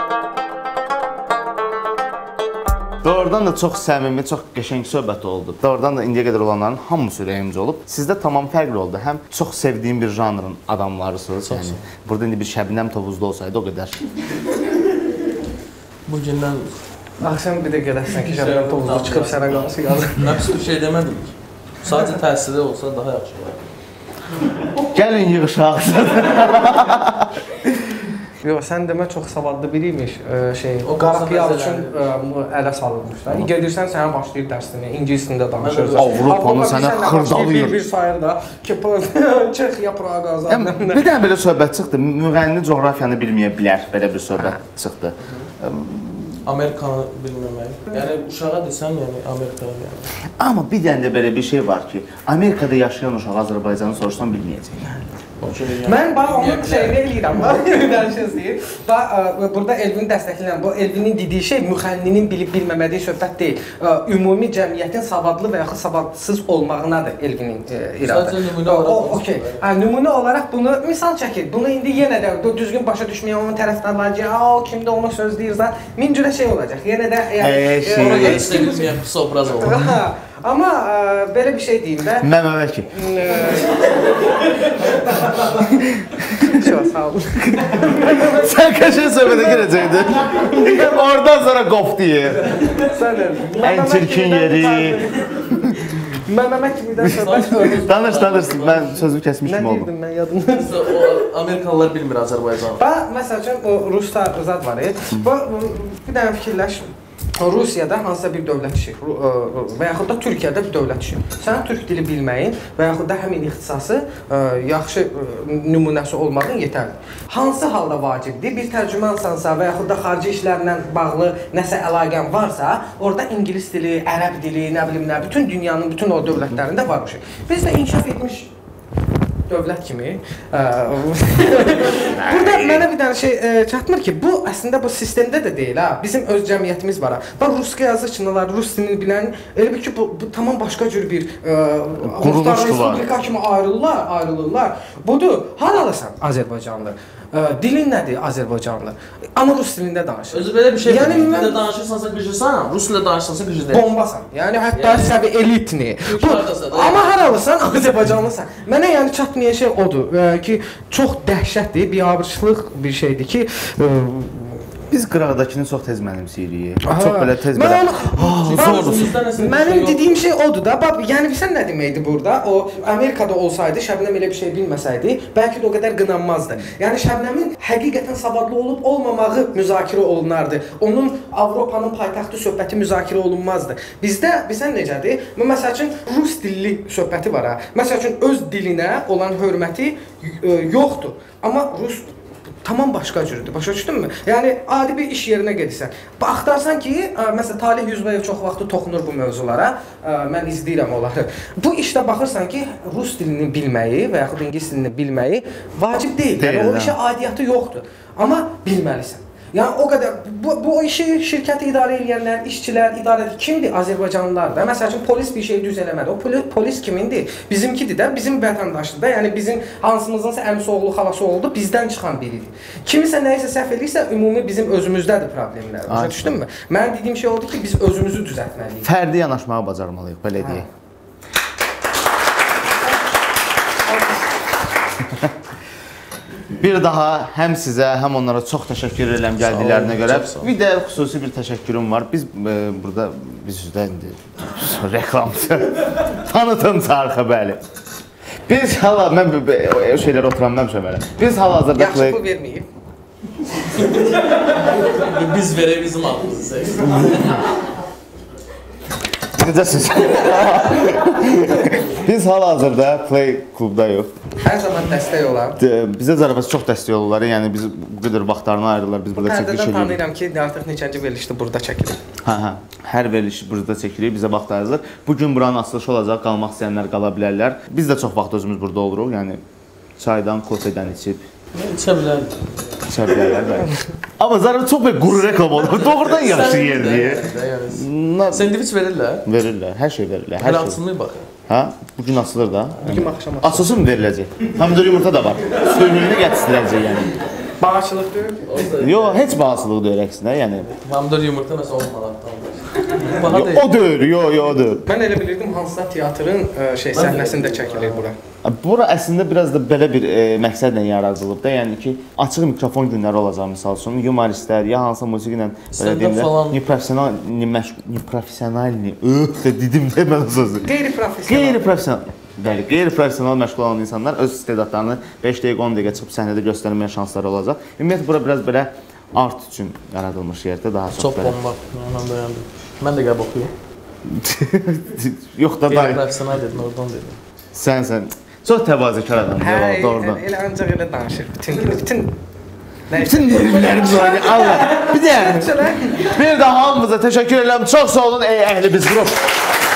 Speaker 3: Doğrudan da çox səmimi, çox qəşəng söhbət oldu. Doğrudan da indiyə qədər olanların hamısı ürəyimcə olub. Sizdə tamam fərqli oldu. Həm çox sevdiyim bir janrın adamlarısınız. Yəni, burada indi bir Şəbnəm Tovuzlu olsaydı o qədər.
Speaker 2: Bu gündən
Speaker 1: Axşam bir də gələrsən ki, Şəbnəm Tovuzlu çıxıb sənə qalsı yazır.
Speaker 2: mən pis bir şey demədim ki. Sadəcə təhsili olsa daha yaxşı olar.
Speaker 3: Gəlin yığışaq.
Speaker 1: Yox, sən demə çox savadlı biri imiş, şey,
Speaker 2: O
Speaker 1: Qarapiyal
Speaker 2: qasa
Speaker 1: üçün ə, ələ salınmış da. Gedirsən, sənə başlayır dərsini, ingilis dilində danışırsan.
Speaker 3: Avropanı sənə xırdalıyır.
Speaker 1: Bir sayır da, ki, Çex yaprağı qazandı.
Speaker 3: Bir dənə belə söhbət çıxdı. Müğənni coğrafiyanı bilməyə bilər. Belə bir söhbət çıxdı.
Speaker 2: Amerikanı bilməmək. Yəni uşağa desən, yəni Amerikada yəni.
Speaker 3: Amma bir dənə də belə bir şey var ki, Amerikada yaşayan uşaq Azərbaycanı soruşsan bilməyəcək.
Speaker 1: Mən bax onun şeyini eləyirəm, danışırsınız. Bax, burada Elvin dəstəkləyirəm. Bu Elvinin dediyi şey müğənninin bilib bilməmədiyi söhbət deyil. Ümumi cəmiyyətin savadlı və yaxud savadsız olmağınadır Elvinin iradə.
Speaker 2: Sadəcə nümunə olaraq.
Speaker 1: Okey. Nümunə olaraq bunu misal çəkir. Bunu indi yenə də düzgün başa düşməyən onun tərəfdarları ki, o kimdə onu sözləyirsə, min cürə şey olacaq. Yenə də yəni
Speaker 2: ona görə istəyirəm pis obraz olur.
Speaker 1: Amma belə bir şey deyim də.
Speaker 3: Məməvə ki.
Speaker 1: Çox sağ olun.
Speaker 3: Sən qəşəng söhbətə girəcəkdin. Oradan sonra qopdu yer.
Speaker 1: Sən
Speaker 3: Ən çirkin yeri.
Speaker 1: Məməmə kimidən söhbət öyrüz.
Speaker 3: Danış, danış. Mən sözümü kəsmiş kimi
Speaker 1: Nə
Speaker 3: oldum.
Speaker 1: deyirdim mən yadımdan?
Speaker 2: O Amerikalılar bilmir Azərbaycanı.
Speaker 1: Bax, məsəl üçün o Rusda zad var. Bax, bir dənə fikirləş. Rusiyada hansısa bir dövlət işi və yaxud da Türkiyədə bir dövlət işi. Sənin türk dili bilməyin və yaxud da həmin ixtisası yaxşı nümunəsi olmağın yetərlidir. Hansı halda vacibdir? Bir tərcümansansa və yaxud da xarici işlərlə bağlı nəsə əlaqən varsa, orada ingilis dili, ərəb dili, nə bilim nə, bütün dünyanın bütün o dövlətlərində var bu şey. Biz də inkişaf etmiş dövlət kimi. Burada mənə bir dənə şey çatmır ki, bu əslində bu sistemdə də deyil ha. Bizim öz cəmiyyətimiz var ha. Bax, ruska yazıçılar, rus dilini bilən, elə bir ki, bu, bu tamam başqa cür bir
Speaker 3: quruluşdular.
Speaker 1: Respublika kimi ayrılırlar, ayrılırlar. Budur, haralısan Azərbaycanlı. Dilin nədir Azərbaycanlı? Amma rus dilində danışır.
Speaker 2: Özü belə bir şey,
Speaker 1: yəni
Speaker 2: dilində mən... danışırsansa qıcırsan, rus dilində danışırsansa qıcır deyil.
Speaker 1: Bombasan. Yəni hətta yəni, səvi elitni. Bu,
Speaker 2: da,
Speaker 1: amma haralısan Azərbaycanlısan. Mənə yəni çatmayan şey odur e, ki, çox dəhşətli, biabırçılıq bir şeydir ki, e,
Speaker 3: biz qıraqdakını çox tez mənimsəyirik. Çox belə tez
Speaker 1: mən
Speaker 3: belə.
Speaker 1: Onu, bax, mənim dediyim şey odur da. Bax, yəni bilsən nə deməkdir burada? O Amerikada olsaydı, Şəbnəm elə bir şey bilməsəydi, bəlkə də o qədər qınanmazdı. Yəni Şəbnəmin həqiqətən savadlı olub olmamağı müzakirə olunardı. Onun Avropanın paytaxtı söhbəti müzakirə olunmazdı. Bizdə bilsən necədir? Məsəl üçün rus dilli söhbəti var ha. Məsəl üçün öz dilinə olan hörməti e, yoxdur. Amma rus tamam başqa cürdür. Başa düşdünmü? Yəni adi bir iş yerinə gedirsən. Baxdarsan ki, ə, məsələn Talih Yüzbayev çox vaxtı toxunur bu mövzulara. Ə, mən izləyirəm onları. Bu işdə baxırsan ki, rus dilini bilməyi və yaxud ingilis dilini bilməyi vacib deyil. Yəni o işə aidiyyatı yoxdur. Amma bilməlisən. Yəni o qədər bu, bu işi şirkəti idarə edənlər, işçilər, idarə edən kimdir? Azərbaycanlılar da. Məsəl üçün polis bir şey düz eləmədi. O polis, polis kimindir? Bizimkidir də, bizim vətəndaşdır da. Yəni bizim hansımızınsa əmisi oğlu, xalası oğlu bizdən çıxan biridir. Kimisə nəyisə səhv edirsə, ümumi bizim özümüzdədir problemlər. Başa düşdünmü? Mənim dediyim şey oldu ki, biz özümüzü düzəltməliyik.
Speaker 3: Fərdi yanaşmağa bacarmalıyıq, belə deyək. Bir daha həm sizə, həm onlara çox təşəkkür edirəm gəldiklərinə görə. Bir də xüsusi bir təşəkkürüm var. Biz e, burada biz üzrə indi reklamçı tanıtım çarxı bəli. Biz hala mən o şeylər oturanmamışam elə. Biz hal-hazırda
Speaker 1: yaxşı pul verməyib.
Speaker 2: Biz verək bizim adımızı.
Speaker 3: Necəsiz? Biz hal-hazırda Play klubdayıq.
Speaker 1: Hər zaman dəstək olar.
Speaker 3: Bizə zarafat çox dəstək olurlar. Yəni biz bu qədər vaxtlarını ayırırlar. Biz burada çəkiliş edirik.
Speaker 1: Pərdədən tanıyıram ki, artıq neçənci verilişdə burada çəkilir.
Speaker 3: Hə, hə. Hər veriliş burada çəkilir, bizə vaxt ayırılır. Bu gün buranın açılışı olacaq, qalmaq istəyənlər qala bilərlər. Biz də çox vaxt özümüz burada oluruq. Yəni çaydan, kofedən içib
Speaker 2: İçə bilərlər.
Speaker 3: İçə bilərlər. Amma zarafat çox bir quru reklam olur. Doğrudan yaxşı yerdir.
Speaker 2: Sendviç verirlər?
Speaker 3: Verirlər, hər şey verirlər. Hər şey.
Speaker 2: Açılmıyor baxın.
Speaker 3: Hə? Bugün açılır da.
Speaker 1: Bugün axşam açılır.
Speaker 3: Açılsın mı veriləcək? Pomidor yumurta da var. Suyunu gətirəcək yəni.
Speaker 1: Bağışlıq deyil.
Speaker 3: Yox, heç bağışlıq deyil əksinə, yəni.
Speaker 2: Pomidor yumurta məsələn on manatdan. Baha deyil.
Speaker 3: O deyil, yox, yox, o deyil.
Speaker 1: Mən elə bilirdim hansısa teatrın şey səhnəsində çəkilir bura.
Speaker 3: Bura əslində biraz da belə bir e, məqsədlə yaradılıb da, yəni ki, açıq mikrofon günləri olacaq misal üçün, humoristlər ya hansısa musiqi ilə belə deyim də, ni professional, ni məşq, ni professional, ni öh də dedim də mən o sözü.
Speaker 1: Qeyri-professional.
Speaker 3: Qeyri-professional. Bəli, qeyri-professional məşğul olan insanlar öz istedadlarını beş dəqiqə, on dəqiqə çıxıb səhnədə göstərməyə şansları olacaq. Ümumiyyətlə bura biraz belə art üçün yaradılmış yerdə daha çox.
Speaker 2: Çox bomba. Mən bəyəndim. Mən də qəbul oxuyum.
Speaker 3: Yox da dayı.
Speaker 2: Qeyri-professional dedim, oradan dedim.
Speaker 3: Sən sən çox təvazökar adamdır,
Speaker 1: Hə,
Speaker 3: doğrudan.
Speaker 1: elə ancaq elə danışır. Bütün bütün
Speaker 3: bütün nervlərimiz oynuyor. Allah. Bir də bir də hamımıza təşəkkür edirəm. Çox sağ olun ey əhli biz qrup.